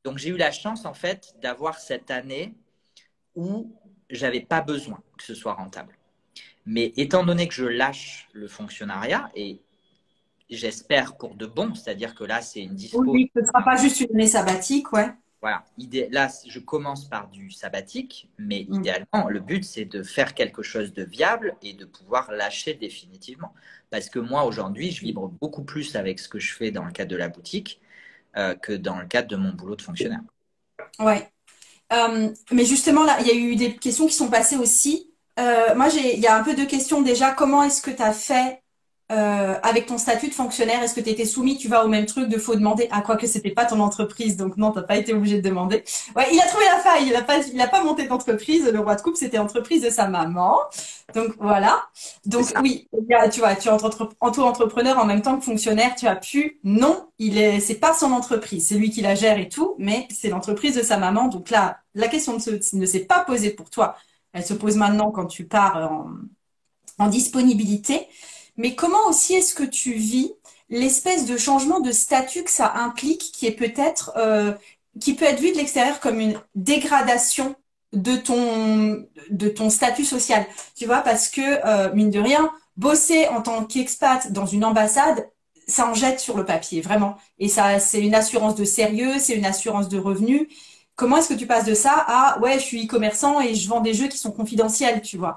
donc j'ai eu la chance en fait d'avoir cette année où j'avais pas besoin que ce soit rentable. Mais étant donné que je lâche le fonctionnariat, et j'espère pour de bon, c'est-à-dire que là, c'est une dispo. Oui, ce ne sera pas juste une année sabbatique, ouais. Voilà, idé... là, je commence par du sabbatique, mais Mm. idéalement, le but, c'est de faire quelque chose de viable et de pouvoir lâcher définitivement. Parce que moi, aujourd'hui, je vibre beaucoup plus avec ce que je fais dans le cadre de la boutique euh, que dans le cadre de mon boulot de fonctionnaire. Ouais. Euh, mais justement, là, il y a eu des questions qui sont passées aussi. Euh, moi, j'ai, il y a un peu de questions déjà. Comment est-ce que tu as fait euh, avec ton statut de fonctionnaire? Est-ce que tu étais soumis, tu vas au même truc de faut demander? Ah, quoi que c'était pas ton entreprise, donc non, t'as pas été obligé de demander. Ouais, il a trouvé la faille. Il a pas, il a pas monté d'entreprise. Le roi de coupe, c'était l'entreprise de sa maman. Donc voilà. Donc oui, il y a- tu vois, tu es entre- auto-entrepreneur en même temps que fonctionnaire. Tu as pu. Non, il est, c'est pas son entreprise. C'est lui qui la gère et tout, mais c'est l'entreprise de sa maman. Donc là, la question ne se- ne s'est pas posée pour toi. Elle se pose maintenant quand tu pars en, en disponibilité. Mais comment aussi est-ce que tu vis l'espèce de changement de statut que ça implique, qui est peut-être, euh, qui peut être vu de l'extérieur comme une dégradation de ton, de ton statut social, tu vois, parce que, euh, mine de rien, bosser en tant qu'expat dans une ambassade, ça en jette sur le papier, vraiment. Et ça, c'est une assurance de sérieux, c'est une assurance de revenus. Comment est-ce que tu passes de ça à, ouais, je suis e-commerçant et je vends des jeux qui sont confidentiels, tu vois?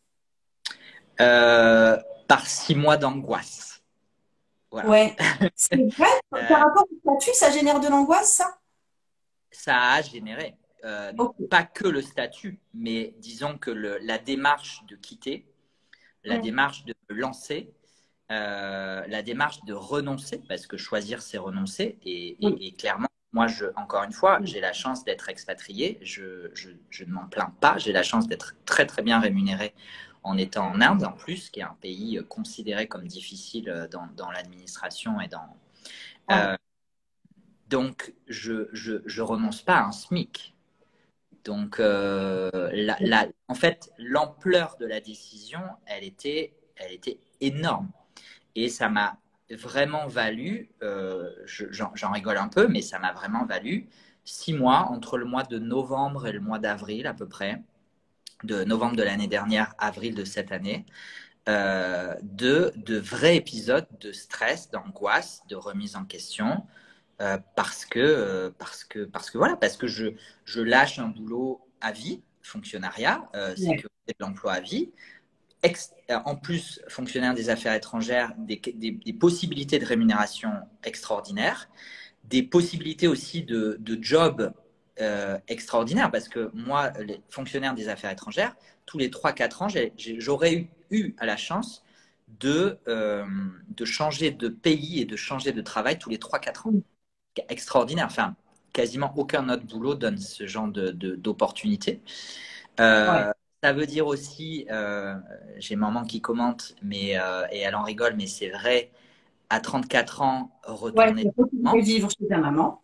Euh, par six mois d'angoisse. Voilà. Ouais. C'est vrai, par rapport au statut, ça génère de l'angoisse, ça? Ça a généré, euh, Ok. pas que le statut, mais disons que le, la démarche de quitter, la Mm. démarche de me lancer, euh, la démarche de renoncer, parce que choisir, c'est renoncer. Et, Oui. et, et clairement, moi, je, encore une fois, j'ai la chance d'être expatrié. Je, je, je ne m'en plains pas. J'ai la chance d'être très, très bien rémunéré en étant en Inde, en plus, qui est un pays considéré comme difficile dans, dans l'administration et dans… Ouais. Euh, donc, je, je, je renonce pas à un SMIC. Donc, euh, la, la, en fait, l'ampleur de la décision, elle était, elle était énorme. Et ça m'a vraiment valu, euh, j'en, j'en rigole un peu, mais ça m'a vraiment valu six mois, entre le mois de novembre et le mois d'avril à peu près, de novembre de l'année dernière, avril de cette année, euh, de, de vrais épisodes de stress, d'angoisse, de remise en question, euh, parce que, euh, parce que, parce que voilà, parce que je, je lâche un boulot à vie, fonctionnariat, euh, Ouais. sécurité de l'emploi à vie. Ex- en plus, fonctionnaire des affaires étrangères, des, des, des possibilités de rémunération extraordinaires, des possibilités aussi de, de job euh, extraordinaires, parce que moi, les fonctionnaires des affaires étrangères, tous les trois quatre ans, j'ai- j'ai- j'aurais eu, eu à la chance de, euh, de changer de pays et de changer de travail tous les trois quatre ans. Mm. Extraordinaire. Enfin, quasiment aucun autre boulot donne ce genre de, de, d'opportunité. Euh, Ouais. Ça veut dire aussi, euh, j'ai maman qui commente, mais, euh, et elle en rigole, mais c'est vrai, à trente-quatre ans, Ouais, retourner il faut que tu dedans. ailles vivre chez ta maman.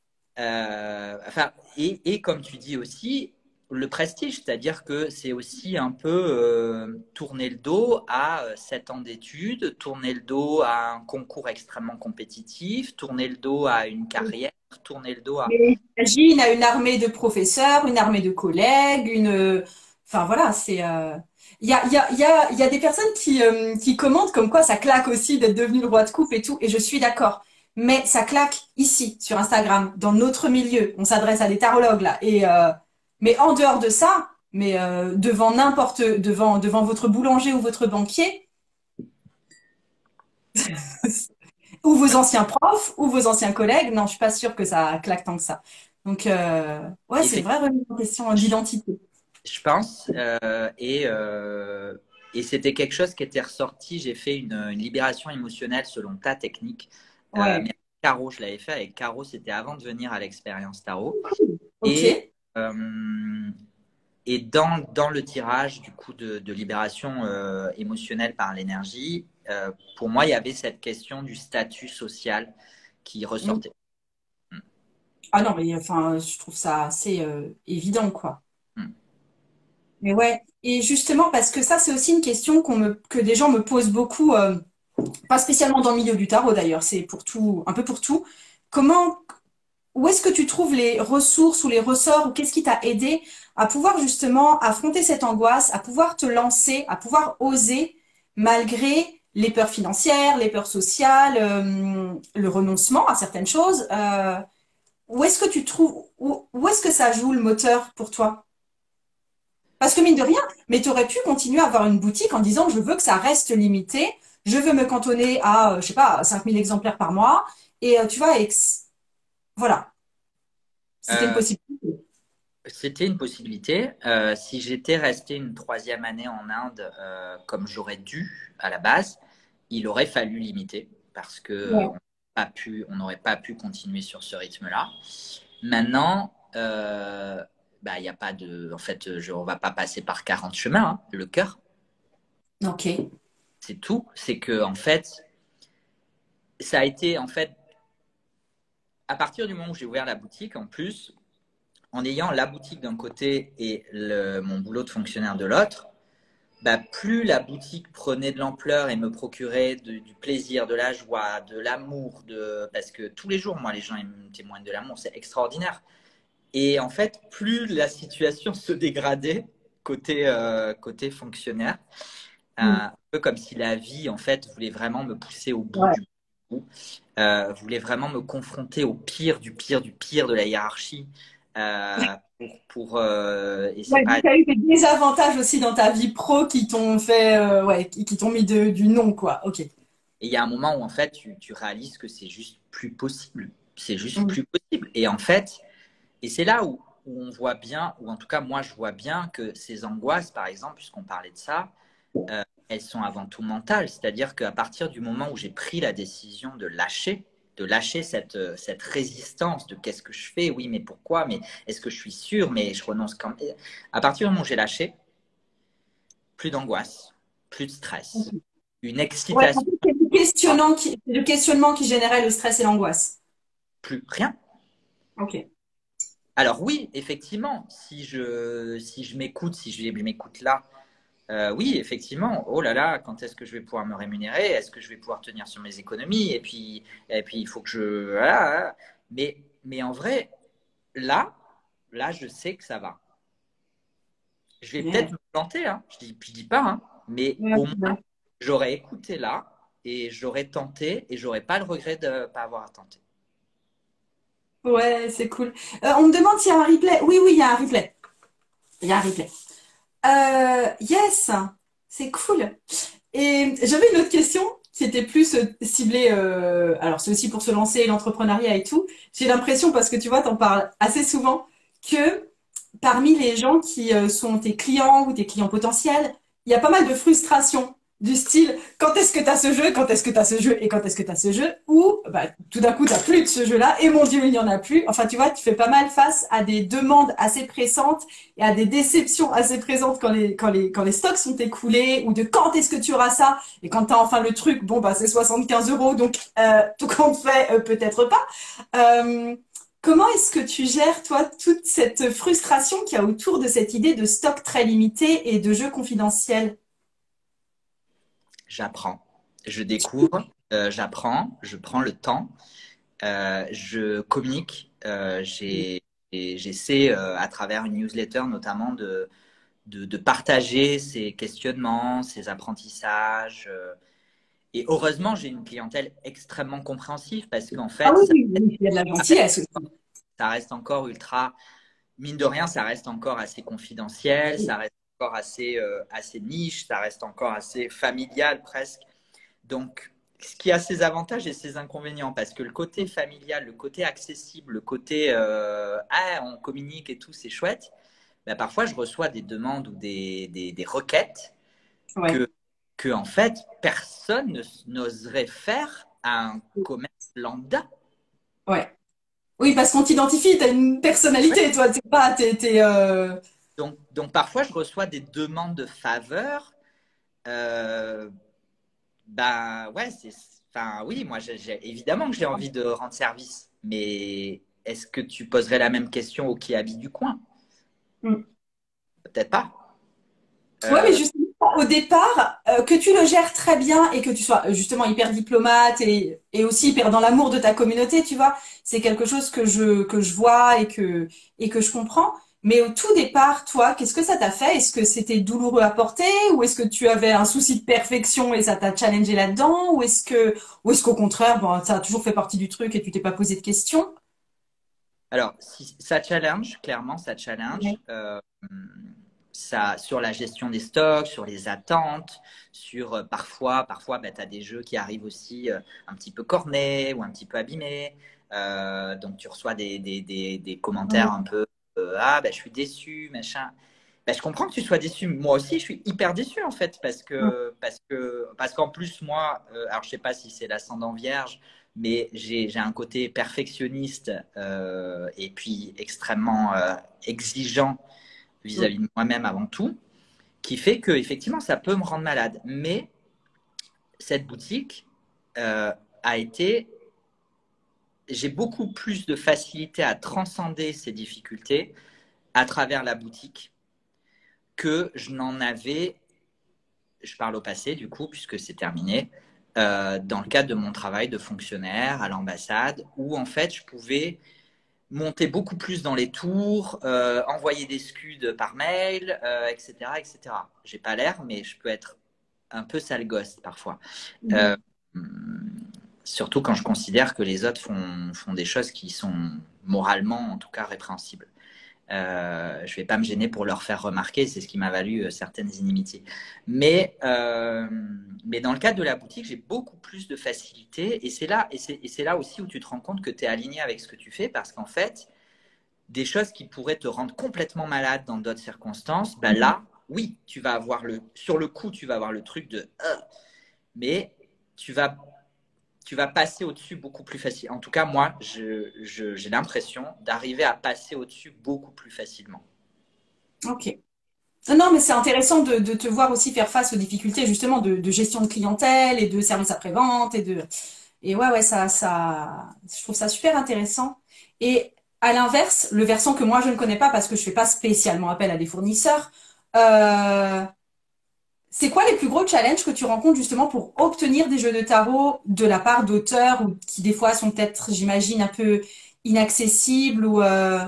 Euh, enfin, et, et comme tu dis aussi, le prestige, c'est-à-dire que c'est aussi un peu euh, tourner le dos à euh, sept ans d'études, tourner le dos à un concours extrêmement compétitif, tourner le dos à une carrière, tourner le dos à… Mais imagine à une armée de professeurs, une armée de collègues, une… Enfin voilà, c'est… euh, Il y a, il y a, il y a, il y a des personnes qui, euh, qui commentent comme quoi ça claque aussi d'être devenu le roi de coupe et tout, et je suis d'accord. Mais ça claque ici, sur Instagram, dans notre milieu. On s'adresse à des tarologues là. Et, euh, mais en dehors de ça, mais euh, devant n'importe, devant, devant votre boulanger ou votre banquier, ou vos anciens profs, ou vos anciens collègues, non, je suis pas sûre que ça claque tant que ça. Donc, euh, ouais, c'est une vraie remise en question d'identité. Je pense, euh, et, euh, et c'était quelque chose qui était ressorti. J'ai fait une, une libération émotionnelle selon ta technique. Euh, mais Ouais, avec Caro, je l'avais fait avec Caro, c'était avant de venir à l'expérience Tarot. ok. Et, euh, et dans, dans le tirage du coup de, de libération euh, émotionnelle par l'énergie, euh, pour moi, il y avait cette question du statut social qui Mm. ressortait. Ah non, mais enfin, je trouve ça assez euh, évident, quoi. Mm. Mais ouais, et justement, parce que ça, c'est aussi une question qu'on me, que des gens me posent beaucoup, euh, pas spécialement dans le milieu du tarot d'ailleurs, c'est pour tout, un peu pour tout. Comment, où est-ce que tu trouves les ressources ou les ressorts ou qu'est-ce qui t'a aidé à pouvoir justement affronter cette angoisse, à pouvoir te lancer, à pouvoir oser malgré les peurs financières, les peurs sociales, euh, le renoncement à certaines choses. Euh, où est-ce que tu trouves, où, où est-ce que ça joue le moteur pour toi? Parce que mine de rien, mais tu aurais pu continuer à avoir une boutique en disant je veux que ça reste limité, je veux me cantonner à, euh, je sais pas, cinq mille exemplaires par mois. Et euh, tu vois, ex- voilà, c'était une Euh, possibilité. C'était une possibilité. Euh, si j'étais resté une troisième année en Inde, euh, comme j'aurais dû à la base, il aurait fallu limiter parce que Ouais. on n'a pas pu, on n'aurait pas pu continuer sur ce rythme-là. Maintenant, euh, bah, il y a pas de, en fait, je, on va pas passer par quarante chemins, hein. Le cœur, Ok. c'est tout. C'est que, en fait, ça a été, en fait, à partir du moment où j'ai ouvert la boutique, en plus, en ayant la boutique d'un côté et le, mon boulot de fonctionnaire de l'autre, bah, plus la boutique prenait de l'ampleur et me procurait de- du plaisir, de la joie, de l'amour, de... parce que tous les jours, moi, les gens ils me témoignent de l'amour, c'est extraordinaire. Et en fait, plus la situation se dégradait côté, euh, côté fonctionnaire, euh, Mm. un peu comme si la vie, en fait, voulait vraiment me pousser au bout Ouais. du bout, euh, voulait vraiment me confronter au pire du pire du pire de la hiérarchie. Euh, pour, pour euh, et c'est Ouais, donc pas tu as eu des désavantages aussi dans ta vie pro qui t'ont fait, euh, ouais, qui, qui t'ont mis de- du non, quoi. Ok. Et il y a un moment où en fait tu, tu réalises que c'est juste plus possible. C'est juste Mm. plus possible. Et en fait, et c'est là où, où on voit bien, ou en tout cas moi je vois bien que ces angoisses, par exemple, puisqu'on parlait de ça, euh, elles sont avant tout mentales. C'est-à-dire qu'à partir du moment où j'ai pris la décision de lâcher, de lâcher cette, euh, cette résistance de qu'est-ce que je fais, oui, mais pourquoi, mais est-ce que je suis sûr, mais je renonce quand même. À partir du moment où j'ai lâché, plus d'angoisse, plus de stress, une Ouais, en excitation, fait, c'est le questionnant qui, le questionnement qui générait le stress et l'angoisse. plus rien. Ok. Alors oui, effectivement, si je, si je m'écoute, si je m'écoute là, euh, oui, effectivement, oh là là, quand est-ce que je vais pouvoir me rémunérer? Est-ce que je vais pouvoir tenir sur mes économies? Et puis, et puis il faut que je... Voilà, voilà. Mais, mais en vrai, là, là, je sais que ça va. Je vais peut-être Ouais. me planter, hein, je dis, je dis pas, hein, mais Ouais, au ouais. moins, j'aurais écouté là et j'aurais tenté et j'aurais pas le regret de ne pas avoir tenté. Ouais, c'est cool. Euh, on me demande s'il y a un replay. Oui, oui, il y a un replay. Il y a un replay. Euh, yes, c'est cool. Et j'avais une autre question qui était plus euh, ciblée. Euh, alors, c'est aussi pour se lancer, l'entrepreneuriat et tout. J'ai l'impression, parce que tu vois, t'en parles assez souvent, que parmi les gens qui euh, sont tes clients ou tes clients potentiels, il y a pas mal de frustration du style quand est-ce que tu as ce jeu, quand est-ce que tu as ce jeu et quand est-ce que tu as ce jeu ou bah, tout d'un coup tu plus de ce jeu-là et mon Dieu il n'y en a plus. Enfin tu vois, tu fais pas mal face à des demandes assez pressantes et à des déceptions assez présentes quand les, quand les, quand les stocks sont écoulés ou de quand est-ce que tu auras ça et quand tu as enfin le truc, bon bah c'est soixante-quinze euros donc euh, tout compte fait euh, peut-être pas. Euh, Comment est-ce que tu gères, toi, toute cette frustration qu'il y a autour de cette idée de stock très limité et de jeux confidentiels? J'apprends, je découvre, euh, j'apprends, je prends le temps, euh, je communique, euh, j'ai, et j'essaie euh, à travers une newsletter notamment de, de, de partager ces questionnements, ces apprentissages. euh, et heureusement, j'ai une clientèle extrêmement compréhensive parce qu'en Ah fait, oui, ça oui, oui, il y a de la reste, gentillesse aussi. ça reste encore ultra, mine de rien, ça reste encore assez confidentiel, ça reste encore assez, euh, assez niche, ça reste encore assez familial presque. Donc, ce qui a ses avantages et ses inconvénients, parce que le côté familial, le côté accessible, le côté euh, ah, on communique et tout, c'est chouette. Ben, parfois, je reçois des demandes ou des, des, des requêtes Ouais, que, que, en fait, personne ne- n'oserait faire à un commerce lambda. ouais. Oui, parce qu'on t'identifie, t'as une Ouais. personnalité, toi, t'es pas, t'es, t'es, euh, Donc, donc, parfois, je reçois des demandes de faveur. Euh, Ben ouais, c'est, enfin oui, moi j'ai, j'ai- évidemment que j'ai envie de rendre service, mais est-ce que tu poserais la même question aux qui habitent du coin? hmm. Peut-être pas. Ouais, mais Euh, justement, au départ, euh, que tu le gères très bien et que tu sois euh, justement hyper diplomate et, et aussi hyper dans l'amour de ta communauté, tu vois, c'est quelque chose que je, que je vois et que, et que je comprends. Mais au tout départ, toi, qu'est-ce que ça t'a fait? Est-ce que c'était douloureux à porter ou est-ce que tu avais un souci de perfection et ça t'a challengé là-dedans? Ou est-ce que, ou est-ce qu'au contraire, bon, ça a toujours fait partie du truc et tu t'es pas posé de questions? Alors, si, ça challenge, clairement, ça challenge. Ouais. Euh, ça, sur la gestion des stocks, sur les attentes, sur euh, parfois, parfois bah, tu as des jeux qui arrivent aussi euh, un petit peu cornés ou un petit peu abîmés. Euh, donc, tu reçois des, des, des, des commentaires un peu euh, ah, bah, je suis déçu, machin. Bah, je comprends que tu sois déçu. Moi aussi, je suis hyper déçu en fait, parce que parce que parce qu'en plus moi, euh, alors je sais pas si c'est l'ascendant vierge, mais j'ai j'ai un côté perfectionniste euh, et puis extrêmement euh, exigeant vis-à-vis de moi-même avant tout, qui fait que effectivement ça peut me rendre malade. Mais cette boutique euh, a été, j'ai beaucoup plus de facilité à transcender ces difficultés à travers la boutique que je n'en avais, je parle au passé du coup, puisque c'est terminé, euh, dans le cadre de mon travail de fonctionnaire à l'ambassade, où en fait je pouvais monter beaucoup plus dans les tours, euh, envoyer des scuds par mail, euh, et cetera, et cetera. J'ai pas l'air, mais je peux être un peu sale gosse parfois. Euh, surtout quand je considère que les autres font, font des choses qui sont moralement, en tout cas, répréhensibles. Euh, je ne vais pas me gêner pour leur faire remarquer, c'est ce qui m'a valu euh, certaines inimitiés. Mais, euh, mais dans le cadre de la boutique, j'ai beaucoup plus de facilité et c'est là, et c'est, et c'est là aussi où tu te rends compte que tu es aligné avec ce que tu fais parce qu'en fait, des choses qui pourraient te rendre complètement malade dans d'autres circonstances, ben là, oui, tu vas avoir le, sur le coup, tu vas avoir le truc de euh, mais tu vas tu vas passer au-dessus beaucoup plus facile. En tout cas, moi, je, je, j'ai l'impression d'arriver à passer au-dessus beaucoup plus facilement. Ok. Non, non, mais c'est intéressant de, de te voir aussi faire face aux difficultés justement de, de gestion de clientèle et de service après-vente et de et ouais ouais ça ça je trouve ça super intéressant. Et à l'inverse, le versant que moi je ne connais pas parce que je fais pas spécialement appel à des fournisseurs, euh, c'est quoi les plus gros challenges que tu rencontres justement pour obtenir des jeux de tarot de la part d'auteurs ou qui des fois sont peut-être, j'imagine, un peu inaccessibles ou euh,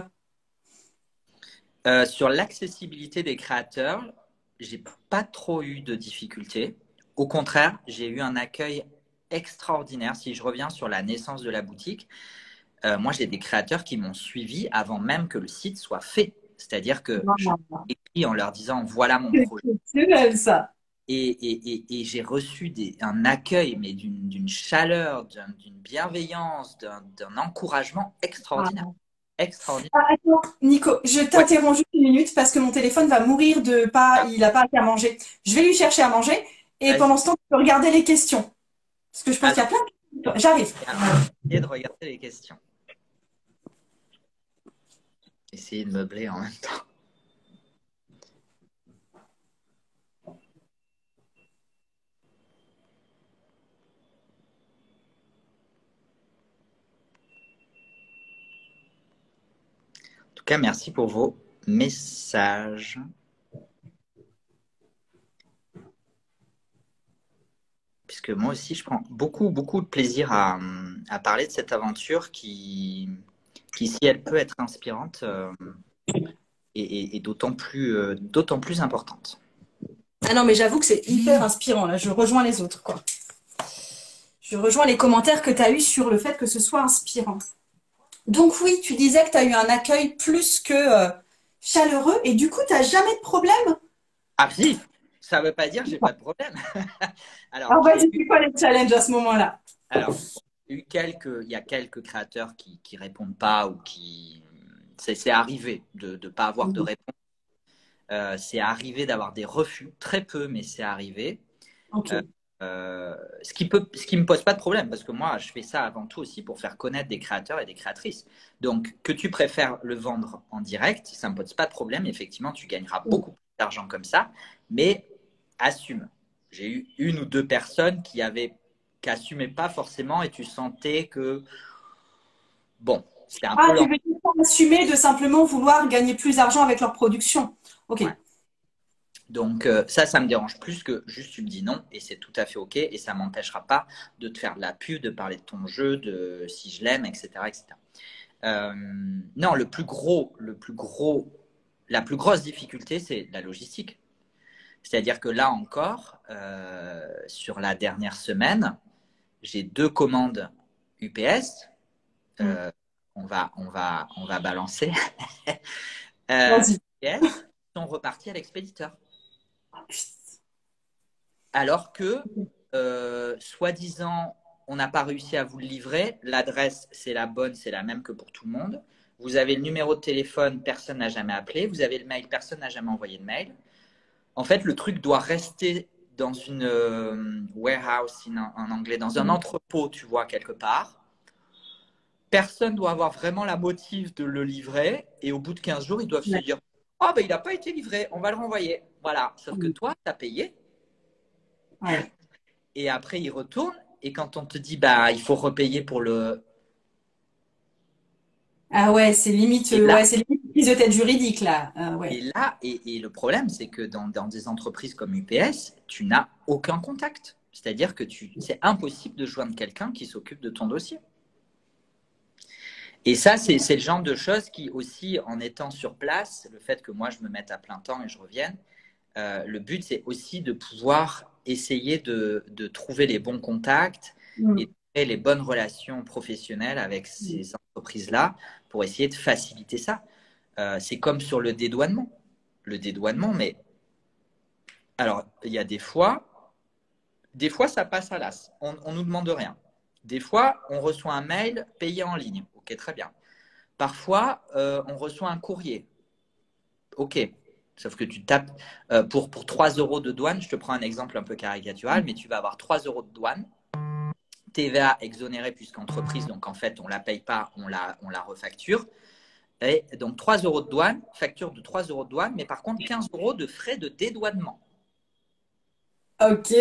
Euh, sur l'accessibilité des créateurs, j'ai pas trop eu de difficultés. Au contraire, j'ai eu un accueil extraordinaire. Si je reviens sur la naissance de la boutique, euh, moi j'ai des créateurs qui m'ont suivi avant même que le site soit fait. C'est-à-dire que je Wow. écris en leur disant voilà mon C'est projet. exceptionnel, ça. Et, et, et, et j'ai reçu des, un accueil, mais d'une d'une chaleur, d'un- d'une bienveillance, d'un d'un encouragement extraordinaire. Wow. Extraordinaire. Ah, attends, Nico, je Ouais. t'interromps juste une minute parce que mon téléphone va mourir de pas, Ah, il a pas assez à manger. Je vais lui chercher à manger et vas-y. pendant ce temps, tu peux regarder les questions. Parce que je pense qu'il y a Alors, plein de questions. J'arrive. alors, essayez de regarder les questions. Essayez de meubler en même temps. En tout cas, merci pour vos messages. Puisque moi aussi, je prends beaucoup, beaucoup de plaisir à, à parler de cette aventure qui, qui, si elle peut être inspirante, euh, est, est- est d'autant plus, euh, d'autant plus importante. Ah non, mais j'avoue que c'est hyper inspirant, là. Je rejoins les autres, quoi. Je rejoins les commentaires que tu as eus sur le fait que ce soit inspirant. Donc oui, tu disais que tu as eu un accueil plus que euh, chaleureux et du coup, tu n'as jamais de problème? Ah si, ça ne veut pas dire que j'ai pas de problème. Alors, Ah j'ai vas-y, eu, c'est quoi les challenges à ce moment-là? alors, j'ai eu quelques, il y a quelques créateurs qui qui répondent pas ou qui, c'est c'est arrivé de ne pas avoir de réponse. Euh, c'est arrivé d'avoir des refus, très peu, mais c'est arrivé. Ok. Euh, euh, ce qui peut, ce qui me pose pas de problème, parce que moi, je fais ça avant tout aussi pour faire connaître des créateurs et des créatrices. Donc, que tu préfères le vendre en direct, ça me pose pas de problème. Effectivement, tu gagneras beaucoup plus d'argent comme ça, mais assume. J'ai eu une ou deux personnes qui avaient, qui assumaient pas forcément, et tu sentais que bon, c'était un Ah, peu tu lent. veux dire assumer de simplement vouloir gagner plus d'argent avec leur production. Ok. Ouais. Donc euh, ça, ça me dérange plus que juste tu me dis non et c'est tout à fait OK et ça m'empêchera pas de te faire de la pub, de parler de ton jeu, de si je l'aime, et cetera, et cetera. Euh, non, le plus gros, le plus gros, la plus grosse difficulté, c'est la logistique. C'est-à-dire que là encore, euh, sur la dernière semaine, j'ai deux commandes U P S. Euh, on va, on va, on va balancer. euh, Vas-y. U P S sont repartis à l'expéditeur. Alors que, euh, soi-disant, on n'a pas réussi à vous le livrer. L'adresse, c'est la bonne, c'est la même que pour tout le monde. Vous avez le numéro de téléphone, personne n'a jamais appelé. Vous avez le mail, personne n'a jamais envoyé de mail. En fait, le truc doit rester dans une euh, warehouse en, en anglais, dans un entrepôt, tu vois, quelque part. Personne doit avoir vraiment la motive de le livrer. Et au bout de quinze jours, ils doivent Ouais. se dire « Oh, ben, il n'a pas été livré, on va le renvoyer. » Voilà. Sauf que toi, tu as payé. Ouais. Et après, ils retournent. Et quand on te dit bah, « Il faut repayer pour le… » Ah ouais, c'est limite, Et euh, là, ouais, c'est limite prise de tête juridique là. Euh, et, ouais. là et, et le problème, c'est que dans, dans des entreprises comme U P S, tu n'as aucun contact. C'est-à-dire que tu, c'est impossible de joindre quelqu'un qui s'occupe de ton dossier. Et ça, c'est, c'est le genre de choses qui aussi, en étant sur place, le fait que moi, je me mette à plein temps et je revienne, euh, le but, c'est aussi de pouvoir essayer de, de trouver les bons contacts Mm. et de créer les bonnes relations professionnelles avec ces entreprises-là pour essayer de faciliter ça. Euh, c'est comme sur le dédouanement. Le dédouanement, mais alors, il y a des fois, des fois, ça passe à l'as. On ne nous demande rien. Des fois, on reçoit un mail payé en ligne. Ok, très bien. Parfois, euh, on reçoit un courrier. Ok, sauf que tu tapes euh, pour, pour trois euros de douane. Je te prends un exemple un peu caricatural, mais tu vas avoir trois euros de douane. T V A exonérée puisqu'entreprise, donc en fait, on ne la paye pas, on la, on la refacture. Et donc trois euros de douane, facture de trois euros de douane, mais par contre quinze euros de frais de dédouanement. Ok.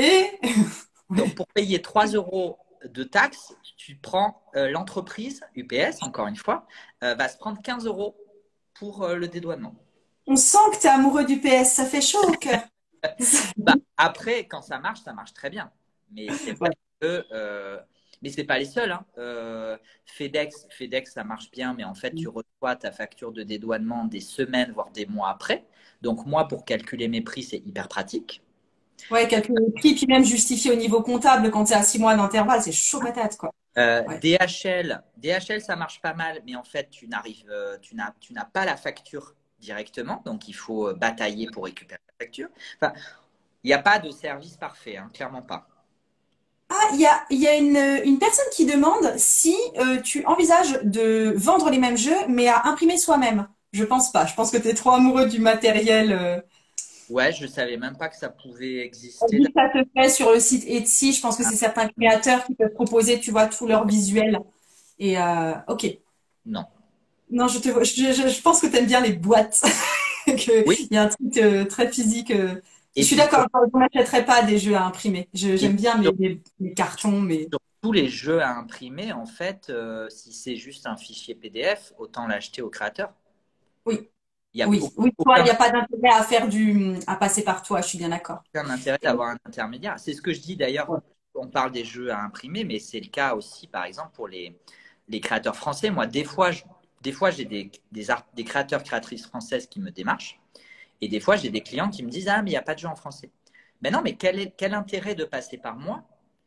Donc pour payer trois euros de taxes, tu prends euh, l'entreprise, U P S, encore une fois, euh, va se prendre quinze euros pour euh, le dédouanement. On sent que tu es amoureux du P S, ça fait chaud au cœur. Bah, après, quand ça marche, ça marche très bien. Mais c'est vrai Ouais. que. Euh, mais ce n'est pas les seuls. Hein. Euh, FedEx, FedEx, ça marche bien, mais en fait, tu reçois ta facture de dédouanement des semaines, voire des mois après. Donc, moi, pour calculer mes prix, c'est hyper pratique. Ouais, calculer les prix, puis même justifier au niveau comptable quand tu es à six mois d'intervalle, c'est chaud patate, quoi. Euh, Ouais. D H L, D H L, ça marche pas mal, mais en fait, tu n'arrives, euh, tu n'as, tu n'as pas la facture directement, donc il faut batailler pour récupérer la facture. Enfin, il n'y a pas de service parfait, hein, clairement pas. Ah, il y a, il y a une, une personne qui demande si euh, tu envisages de vendre les mêmes jeux, mais à imprimer soi-même. Je pense pas. Je pense que tu es trop amoureux du matériel. Euh, Ouais, je savais même pas que ça pouvait On exister. dit que ça se fait sur le site Etsy. Je pense que c'est certains créateurs qui peuvent proposer, tu vois, tout leur visuel. Et euh, ok. Non. Non, je te vois- je, je, je pense que tu aimes bien les boîtes. Que Oui, il y a un truc euh, très physique. euh. Je et suis puis sur, d'accord, je n'achèterais pas des jeux à imprimer. Je- et j'aime puis bien sur- les, les- les cartons, mais sur tous les jeux à imprimer, en fait, euh, si c'est juste un fichier P D F, autant l'acheter au créateur. oui, Il n'y a oui, au- oui. Toi, il aucun, n'y a pas d'intérêt à faire du, à passer par toi. Je suis bien d'accord. aucun intérêt d'avoir un intermédiaire. C'est ce que je dis d'ailleurs. Ouais. On parle des jeux à imprimer, mais c'est le cas aussi, par exemple, pour les, les créateurs français. Moi, des fois, je- des fois j'ai des, des, art- des créateurs, créatrices françaises qui me démarchent. Et des fois, j'ai des clients qui me disent ah, mais il n'y a pas de jeu en français. Mais non, mais quel, est, quel intérêt de passer par moi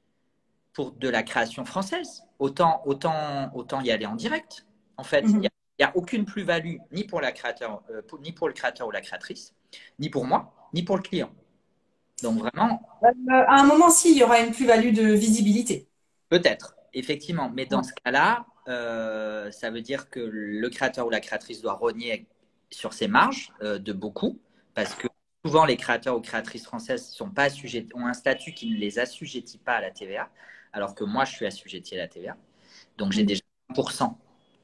pour de la création française? Autant, autant, autant y aller en direct. En fait, il n'y Mhm. a, il y a aucune plus-value ni pour, la créateur, euh, pour- ni pour le créateur ou la créatrice, ni pour moi, ni pour le client. Donc vraiment, Euh, à un moment, si, il y aura une plus-value de visibilité. peut-être, effectivement. Mais Ouais. dans ce cas-là, euh, ça veut dire que le créateur ou la créatrice doit rogner sur ses marges euh, de beaucoup, parce que souvent les créateurs ou créatrices françaises sont pas assujettis, ont un statut qui ne les assujettit pas à la T V A, alors que moi je suis assujetti à la T V A. Donc j'ai Mhm. déjà un pour cent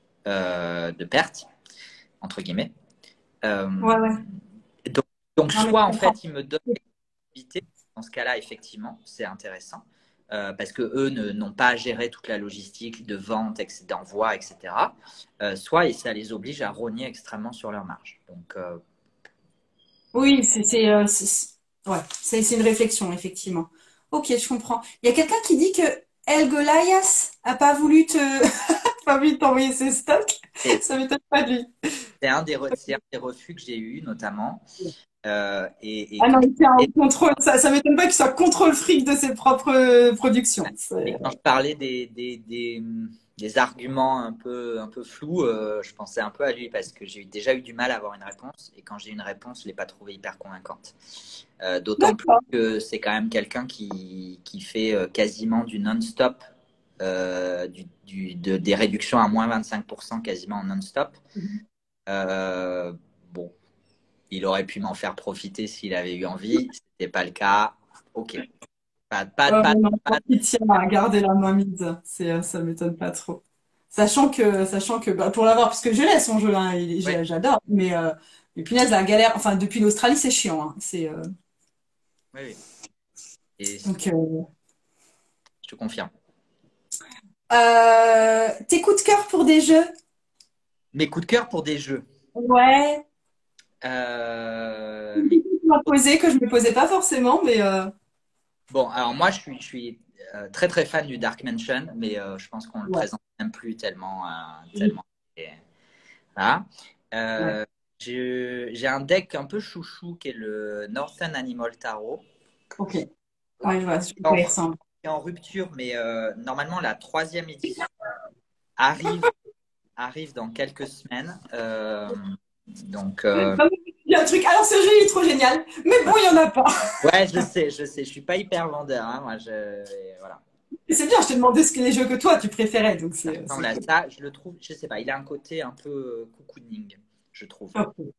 euh, de perte, entre guillemets. Euh, Ouais, ouais. donc, donc Non, mais je soit en comprends. fait ils me donnent l'activité, dans ce cas-là effectivement c'est intéressant. Euh, parce que eux ne, n'ont pas à gérer toute la logistique de vente, et cetera, d'envoi, et cetera. Euh, soit et ça les oblige à rogner extrêmement sur leur marge. Donc, euh, Oui, c'est c'est euh, c'est- c'est- ouais, c'est c'est une réflexion, effectivement. Ok, je comprends. Il y a quelqu'un qui dit que El Golayas a pas voulu te pas voulu t'envoyer ses stocks. Et Ça m'étonne pas de lui. c'est un des, re- c'est un des refus que j'ai eu notamment. Euh, et, et Ah non, quand, il tient et, en contrôle. Ça, ça m'étonne pas qu'il soit contrôle fric de ses propres euh, productions. et C'est- quand je parlais des, des, des, des arguments un peu, un peu flous, euh, je pensais un peu à lui parce que j'ai déjà eu du mal à avoir une réponse. Et quand j'ai eu une réponse, je ne l'ai pas trouvée hyper convaincante. Euh, d'autant plus D'accord. que c'est quand même quelqu'un qui, qui fait euh, quasiment du non-stop, euh, du, du, de, des réductions à moins vingt-cinq pour cent quasiment en non-stop. Euh, bon, il aurait pu m'en faire profiter s'il avait eu envie. Ce n'était pas le cas. Ok. Pas, pas, Ouais, pas, non, pas- il tient à garder la main mise. C'est, euh, ça m'étonne pas trop. Sachant que, sachant que, bah, pour l'avoir, parce que je l'ai son jeu, hein, il- ouais, j'ai- j'adore. Mais, euh, mais punaise, la galère. Enfin, depuis l'Australie, c'est chiant. Hein. C'est, euh, oui, oui. Et donc, euh, je te confirme. euh, tes coups de cœur pour des jeux? Mes coups de cœur pour des jeux. Ouais. Euh, Une mes- question que tu m'as posée, que je me posais pas forcément, mais euh, Bon, alors moi, je suis, je suis euh, très très fan du Dark Mansion, mais euh, je pense qu'on le ouais. présente même plus tellement, euh, tellement. et- Voilà. Ouais. Euh, j'ai j'ai un deck un peu chouchou qui est le Northern Animal Tarot. Ok. Voilà. Ouais, je vois, je vois à En, quoi il ressemble. en rupture, mais euh, normalement la troisième édition arrive, arrive dans quelques semaines. Euh, donc, euh, Non, mais il y a un truc. Alors, ce jeu, il est trop génial. Mais bon, il y en a pas. ouais, je sais, je sais, je suis pas hyper vendeur, hein, moi, je, voilà. Et c'est bien, je t'ai demandé ce que les jeux que toi, tu préférais. Donc, Ça c'est c'est ressemble à cool. ça, je le trouve, je sais pas, il a un côté un peu euh, cocooning, je trouve. Ok.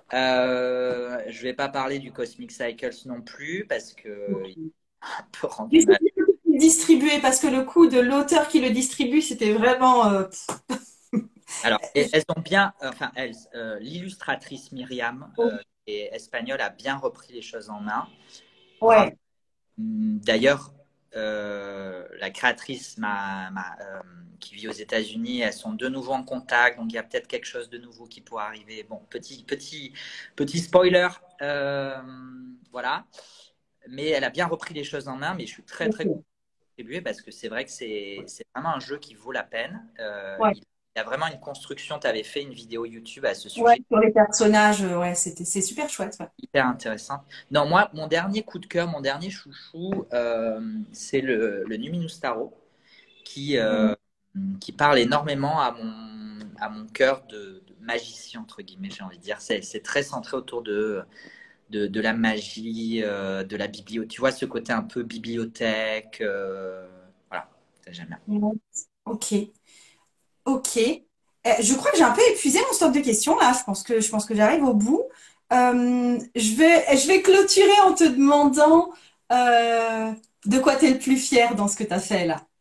Euh, je vais pas parler du Cosmic Cycles non plus parce que il Ok. a un peu Mais rendu c'est mal. bien que tu le distribuais parce que le coût de l'auteur qui le distribue, c'était vraiment. euh, Alors, et- elles ont bien, enfin, elles, euh, l'illustratrice Myriam, euh, qui est espagnole, a bien repris les choses en main. Bravo. Ouais. D'ailleurs, euh, la créatrice m'a- m'a, euh, qui vit aux États-Unis, elles sont de nouveau en contact, donc il y a peut-être quelque chose de nouveau qui pourrait arriver. Bon, petit, petit, petit spoiler, euh, voilà. Mais elle a bien repris les choses en main, mais je suis très, très Ok. contribué parce que c'est vrai que c'est c'est vraiment un jeu qui vaut la peine. Euh, Ouais. il y a vraiment une construction. Tu avais fait une vidéo YouTube à ce Ouais, sujet sur les personnages, euh, ouais, c'était, c'est super chouette. Ouais. hyper intéressante. Non, moi, mon dernier coup de cœur, mon dernier chouchou, euh, c'est le, le Numinous Tarot qui, Mhm. euh, qui parle énormément à mon, à mon cœur de, de magicien, entre guillemets, j'ai envie de dire. C'est c'est très centré autour de, de, de la magie, euh, de la bibliothèque. Tu vois, ce côté un peu bibliothèque. Euh, voilà, ça, j'aime bien. Ouais. Ok. Ok. Euh, je crois que j'ai un peu épuisé mon stock de questions là. Je pense que je pense que j'arrive au bout. Euh, je vais je vais clôturer en te demandant euh, de quoi tu es le plus fier dans ce que tu as fait là.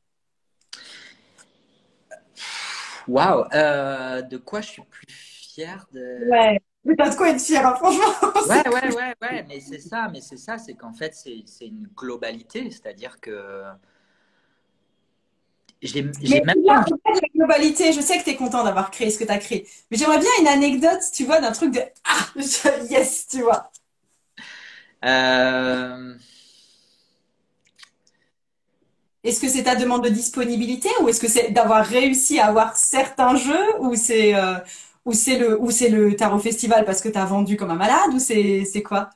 Waouh, euh, de quoi je suis plus fier de... Ouais. Mais t'as de quoi être fier, hein, franchement. Ouais, C'est ouais, cool. ouais, ouais, mais c'est ça, mais c'est ça, c'est qu'en fait, c'est c'est une globalité, c'est-à-dire que j'ai j'ai Mais même tu pas vois, envie. au-delà de la globalité, je sais que tu es content d'avoir créé ce que tu as créé. Mais j'aimerais bien une anecdote, tu vois, d'un truc de ah, je- yes, tu vois. Euh, Est-ce que c'est ta demande de disponibilité ou est-ce que c'est d'avoir réussi à avoir certains jeux ou c'est euh, ou c'est le ou c'est le tarot festival parce que tu as vendu comme un malade ou c'est c'est quoi?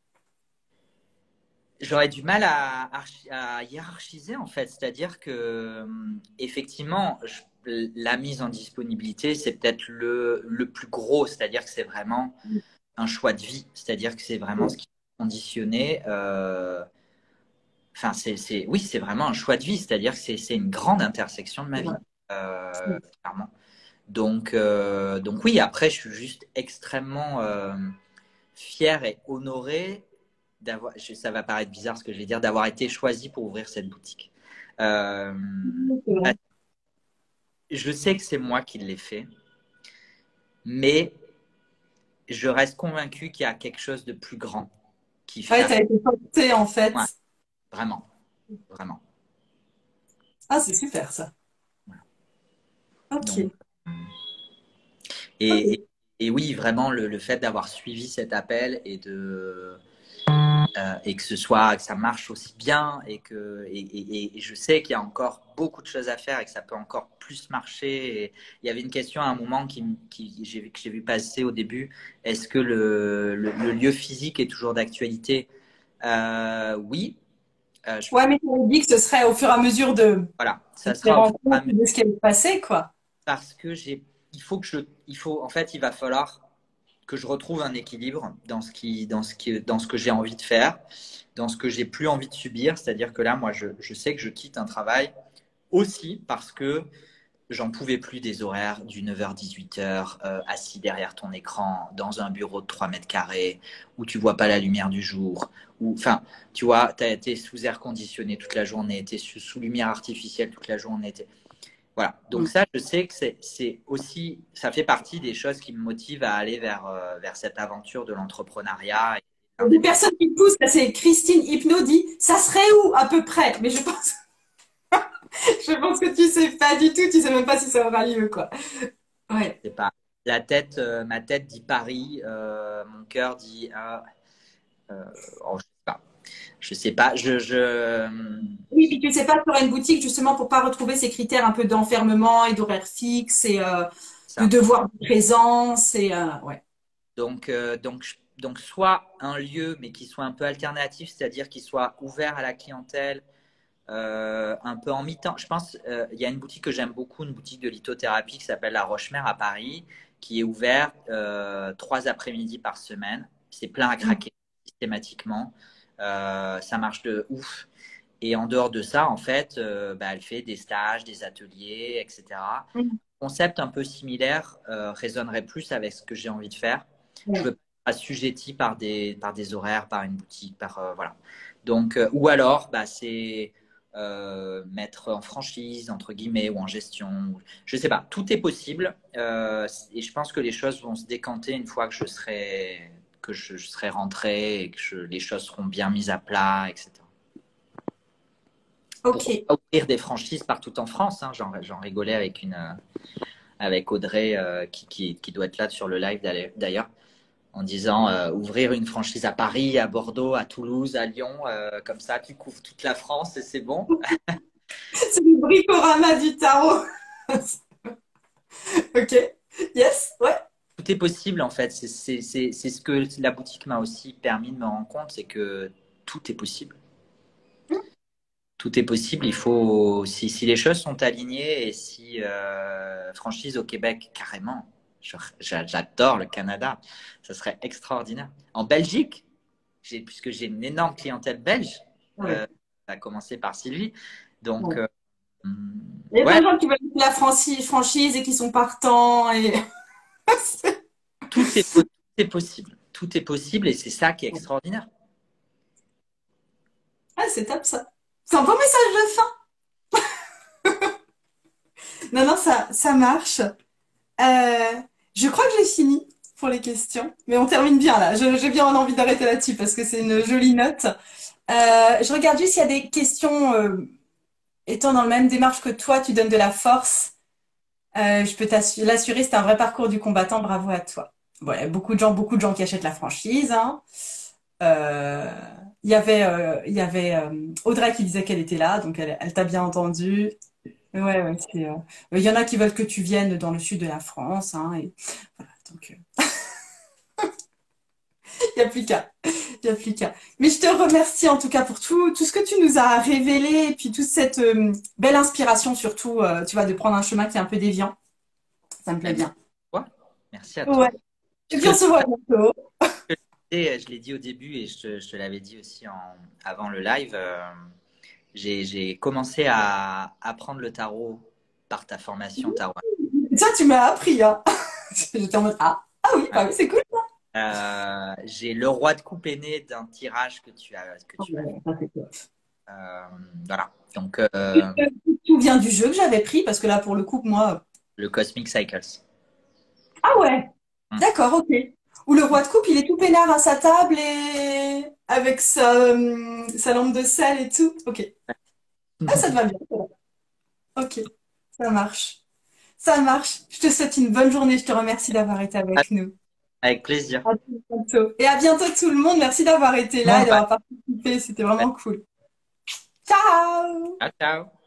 J'aurais du mal à, archi- à hiérarchiser en fait, c'est-à-dire que hum, effectivement, je- la mise en disponibilité, c'est peut-être le, le plus gros, c'est-à-dire que c'est vraiment un choix de vie, c'est-à-dire que c'est vraiment ce qui est conditionné. euh, Enfin, c'est, c'est, oui, c'est vraiment un choix de vie, c'est-à-dire que c'est, c'est une grande intersection de ma vie, euh, clairement. Donc, euh, donc oui, après, je suis juste extrêmement euh, fier et honoré d'avoir, je- ça va paraître bizarre ce que je vais dire, d'avoir été choisi pour ouvrir cette boutique. Euh, C'est vrai. je sais que c'est moi qui l'ai fait, mais je reste convaincu qu'il y a quelque chose de plus grand qui Ouais, fait. tu as été porté en fait. Ouais, vraiment, vraiment. Ah, c'est super ça. Voilà. Donc, Ok. et, Ok. et, et oui, vraiment, le, le fait d'avoir suivi cet appel et de euh, et que ce soit que ça marche aussi bien et que et, et, et je sais qu'il y a encore beaucoup de choses à faire et que ça peut encore plus marcher. Et il y avait une question à un moment qui, qui j'ai vu que j'ai vu passer au début. Est-ce que le, le, le lieu physique est toujours d'actualité? Euh, oui. Euh, je, Ouais, mais tu avais dit que ce serait au fur et à mesure de, voilà, de ça tes sera au fur et à rencontres, mesure de ce qui est passé, quoi. parce que j'ai, il faut que je, il faut, en fait, il va falloir que je retrouve un équilibre dans ce qui, dans ce qui, dans ce que j'ai envie de faire, dans ce que j'ai plus envie de subir. C'est-à-dire que là, moi, je, je sais que je quitte un travail aussi parce que j'en pouvais plus des horaires du neuf heures dix-huit heures euh, assis derrière ton écran dans un bureau de trois mètres carrés où tu vois pas la lumière du jour. Ou, enfin, tu vois, tu as été sous air conditionné toute la journée, tu es sous, sous lumière artificielle toute la journée. T'es... Voilà. Donc Mm. ça, je sais que c'est, c'est aussi, ça fait partie des choses qui me motivent à aller vers, euh, vers cette aventure de l'entrepreneuriat. Et Il y a des personnes qui poussent, là, c'est Christine Hypno dit, ça serait où à peu près? Mais je pense, je pense que tu sais pas du tout, tu sais même pas si ça aura lieu, quoi. Ouais. c'est pas la tête, euh, ma tête dit Paris, euh, mon cœur dit ah, euh, oh, je sais pas. Je sais pas. Je, je... Oui, puis tu sais pas sur une boutique, justement, pour pas retrouver ces critères un peu d'enfermement et d'horaire fixe et euh, de ça. devoir de présence et euh, ouais. Donc, euh, donc, je- donc, soit un lieu, mais qui soit un peu alternatif, c'est-à-dire qui soit ouvert à la clientèle, euh, un peu en mi-temps. Je pense, euh, il y a une boutique que j'aime beaucoup, une boutique de lithothérapie qui s'appelle La Roche-Mère à Paris, qui est ouverte euh, trois après-midi par semaine. C'est plein à Mm. craquer systématiquement. Euh, ça marche de ouf. Et en dehors de ça, en fait, euh, bah, elle fait des stages, des ateliers, et cetera. Mm. Concept un peu similaire euh, résonnerait plus avec ce que j'ai envie de faire. Je Ouais. veux pas être assujetti par des, par des horaires, par une boutique, par euh, voilà. Donc, euh, ou alors, bah, c'est euh, mettre en franchise, entre guillemets, ou en gestion. Je sais pas, tout est possible. Euh, et je pense que les choses vont se décanter une fois que je serai, que je, je serai rentré et que je- les choses seront bien mises à plat, et cetera. Pourquoi Ok. pas ouvrir des franchises partout en France, hein, j'en, j'en rigolais avec, une, euh, avec Audrey euh, qui, qui, qui doit être là sur le live d'ailleurs, en disant euh, ouvrir une franchise à Paris, à Bordeaux, à Toulouse, à Lyon, euh, comme ça tu couvres toute la France et c'est bon. C'est le bricorama du tarot. Ok. Yes. Ouais. Tout est possible en fait, c'est c'est- c'est- c'est ce que la boutique m'a aussi permis de me rendre compte, c'est que tout est possible. Tout est possible, il faut, si, si les choses sont alignées et si euh, franchise au Québec, carrément, Je- j'a- j'adore le Canada, ça serait extraordinaire. En Belgique, j'ai, puisque j'ai une énorme clientèle belge, Ouais. euh, à commencer par Sylvie, donc Ouais. euh, hum, Il y a plein ouais, de gens qui veulent la franchise, franchise et qui sont partants et tout est, po- tout est possible, tout est possible et c'est ça qui est extraordinaire. ah, c'est top ça. C'est un beau message de fin. Non, non, ça, ça marche. Euh, je crois que j'ai fini pour les questions, mais on termine bien là. Je- J'ai bien envie d'arrêter là-dessus parce que c'est une jolie note. Euh, je regarde juste s'il y a des questions, euh, étant dans le même démarche que toi, tu donnes de la force. Euh, je peux t'assu- l'assurer, c'est un vrai parcours du combattant. Bravo à toi. Bon, il y a beaucoup de gens, beaucoup de gens qui achètent la franchise, hein. Euh, il y avait, euh, il y avait euh, Audrey qui disait qu'elle était là, donc elle, elle t'a bien entendu. Ouais, ouais, c'est, euh, il y en a qui veulent que tu viennes dans le sud de la France, hein, et voilà, donc euh, il n'y a plus qu'à, il y a plus qu'à. Mais je te remercie en tout cas pour tout, tout ce que tu nous as révélé, et puis toute cette euh, belle inspiration surtout, euh, tu vois, de prendre un chemin qui est un peu déviant. Ça me plaît Eh bien, bien. toi, merci à Ouais. toi. Et puis on se voit bientôt. Et je l'ai dit au début et je te, je te l'avais dit aussi en, avant le live, euh, j'ai j'ai commencé à apprendre le tarot par ta formation tarot. Tiens, tu m'as appris, hein. J'étais en mode, ah, ah oui, Ouais. bah oui, c'est cool. Euh, j'ai le roi de coupe aîné d'un tirage que tu as, que tu as. Ouais, ça, c'est cool. Euh, voilà. Donc, euh, Tout vient du jeu que j'avais pris, parce que là, pour le coup, moi. le Cosmic Cycles. Ah ouais, Hmm. d'accord, ok. Où le roi de coupe, il est tout peinard à sa table et avec sa, hum, sa lampe de sel et tout. Ok. Ah, ça te va bien. Ok, ça marche. Ça marche. Je te souhaite une bonne journée. Je te remercie d'avoir été avec nous. Avec plaisir. À bientôt. Et à bientôt tout le monde. Merci d'avoir été là Non, et d'avoir participé. C'était vraiment cool. Ciao! ciao, ciao.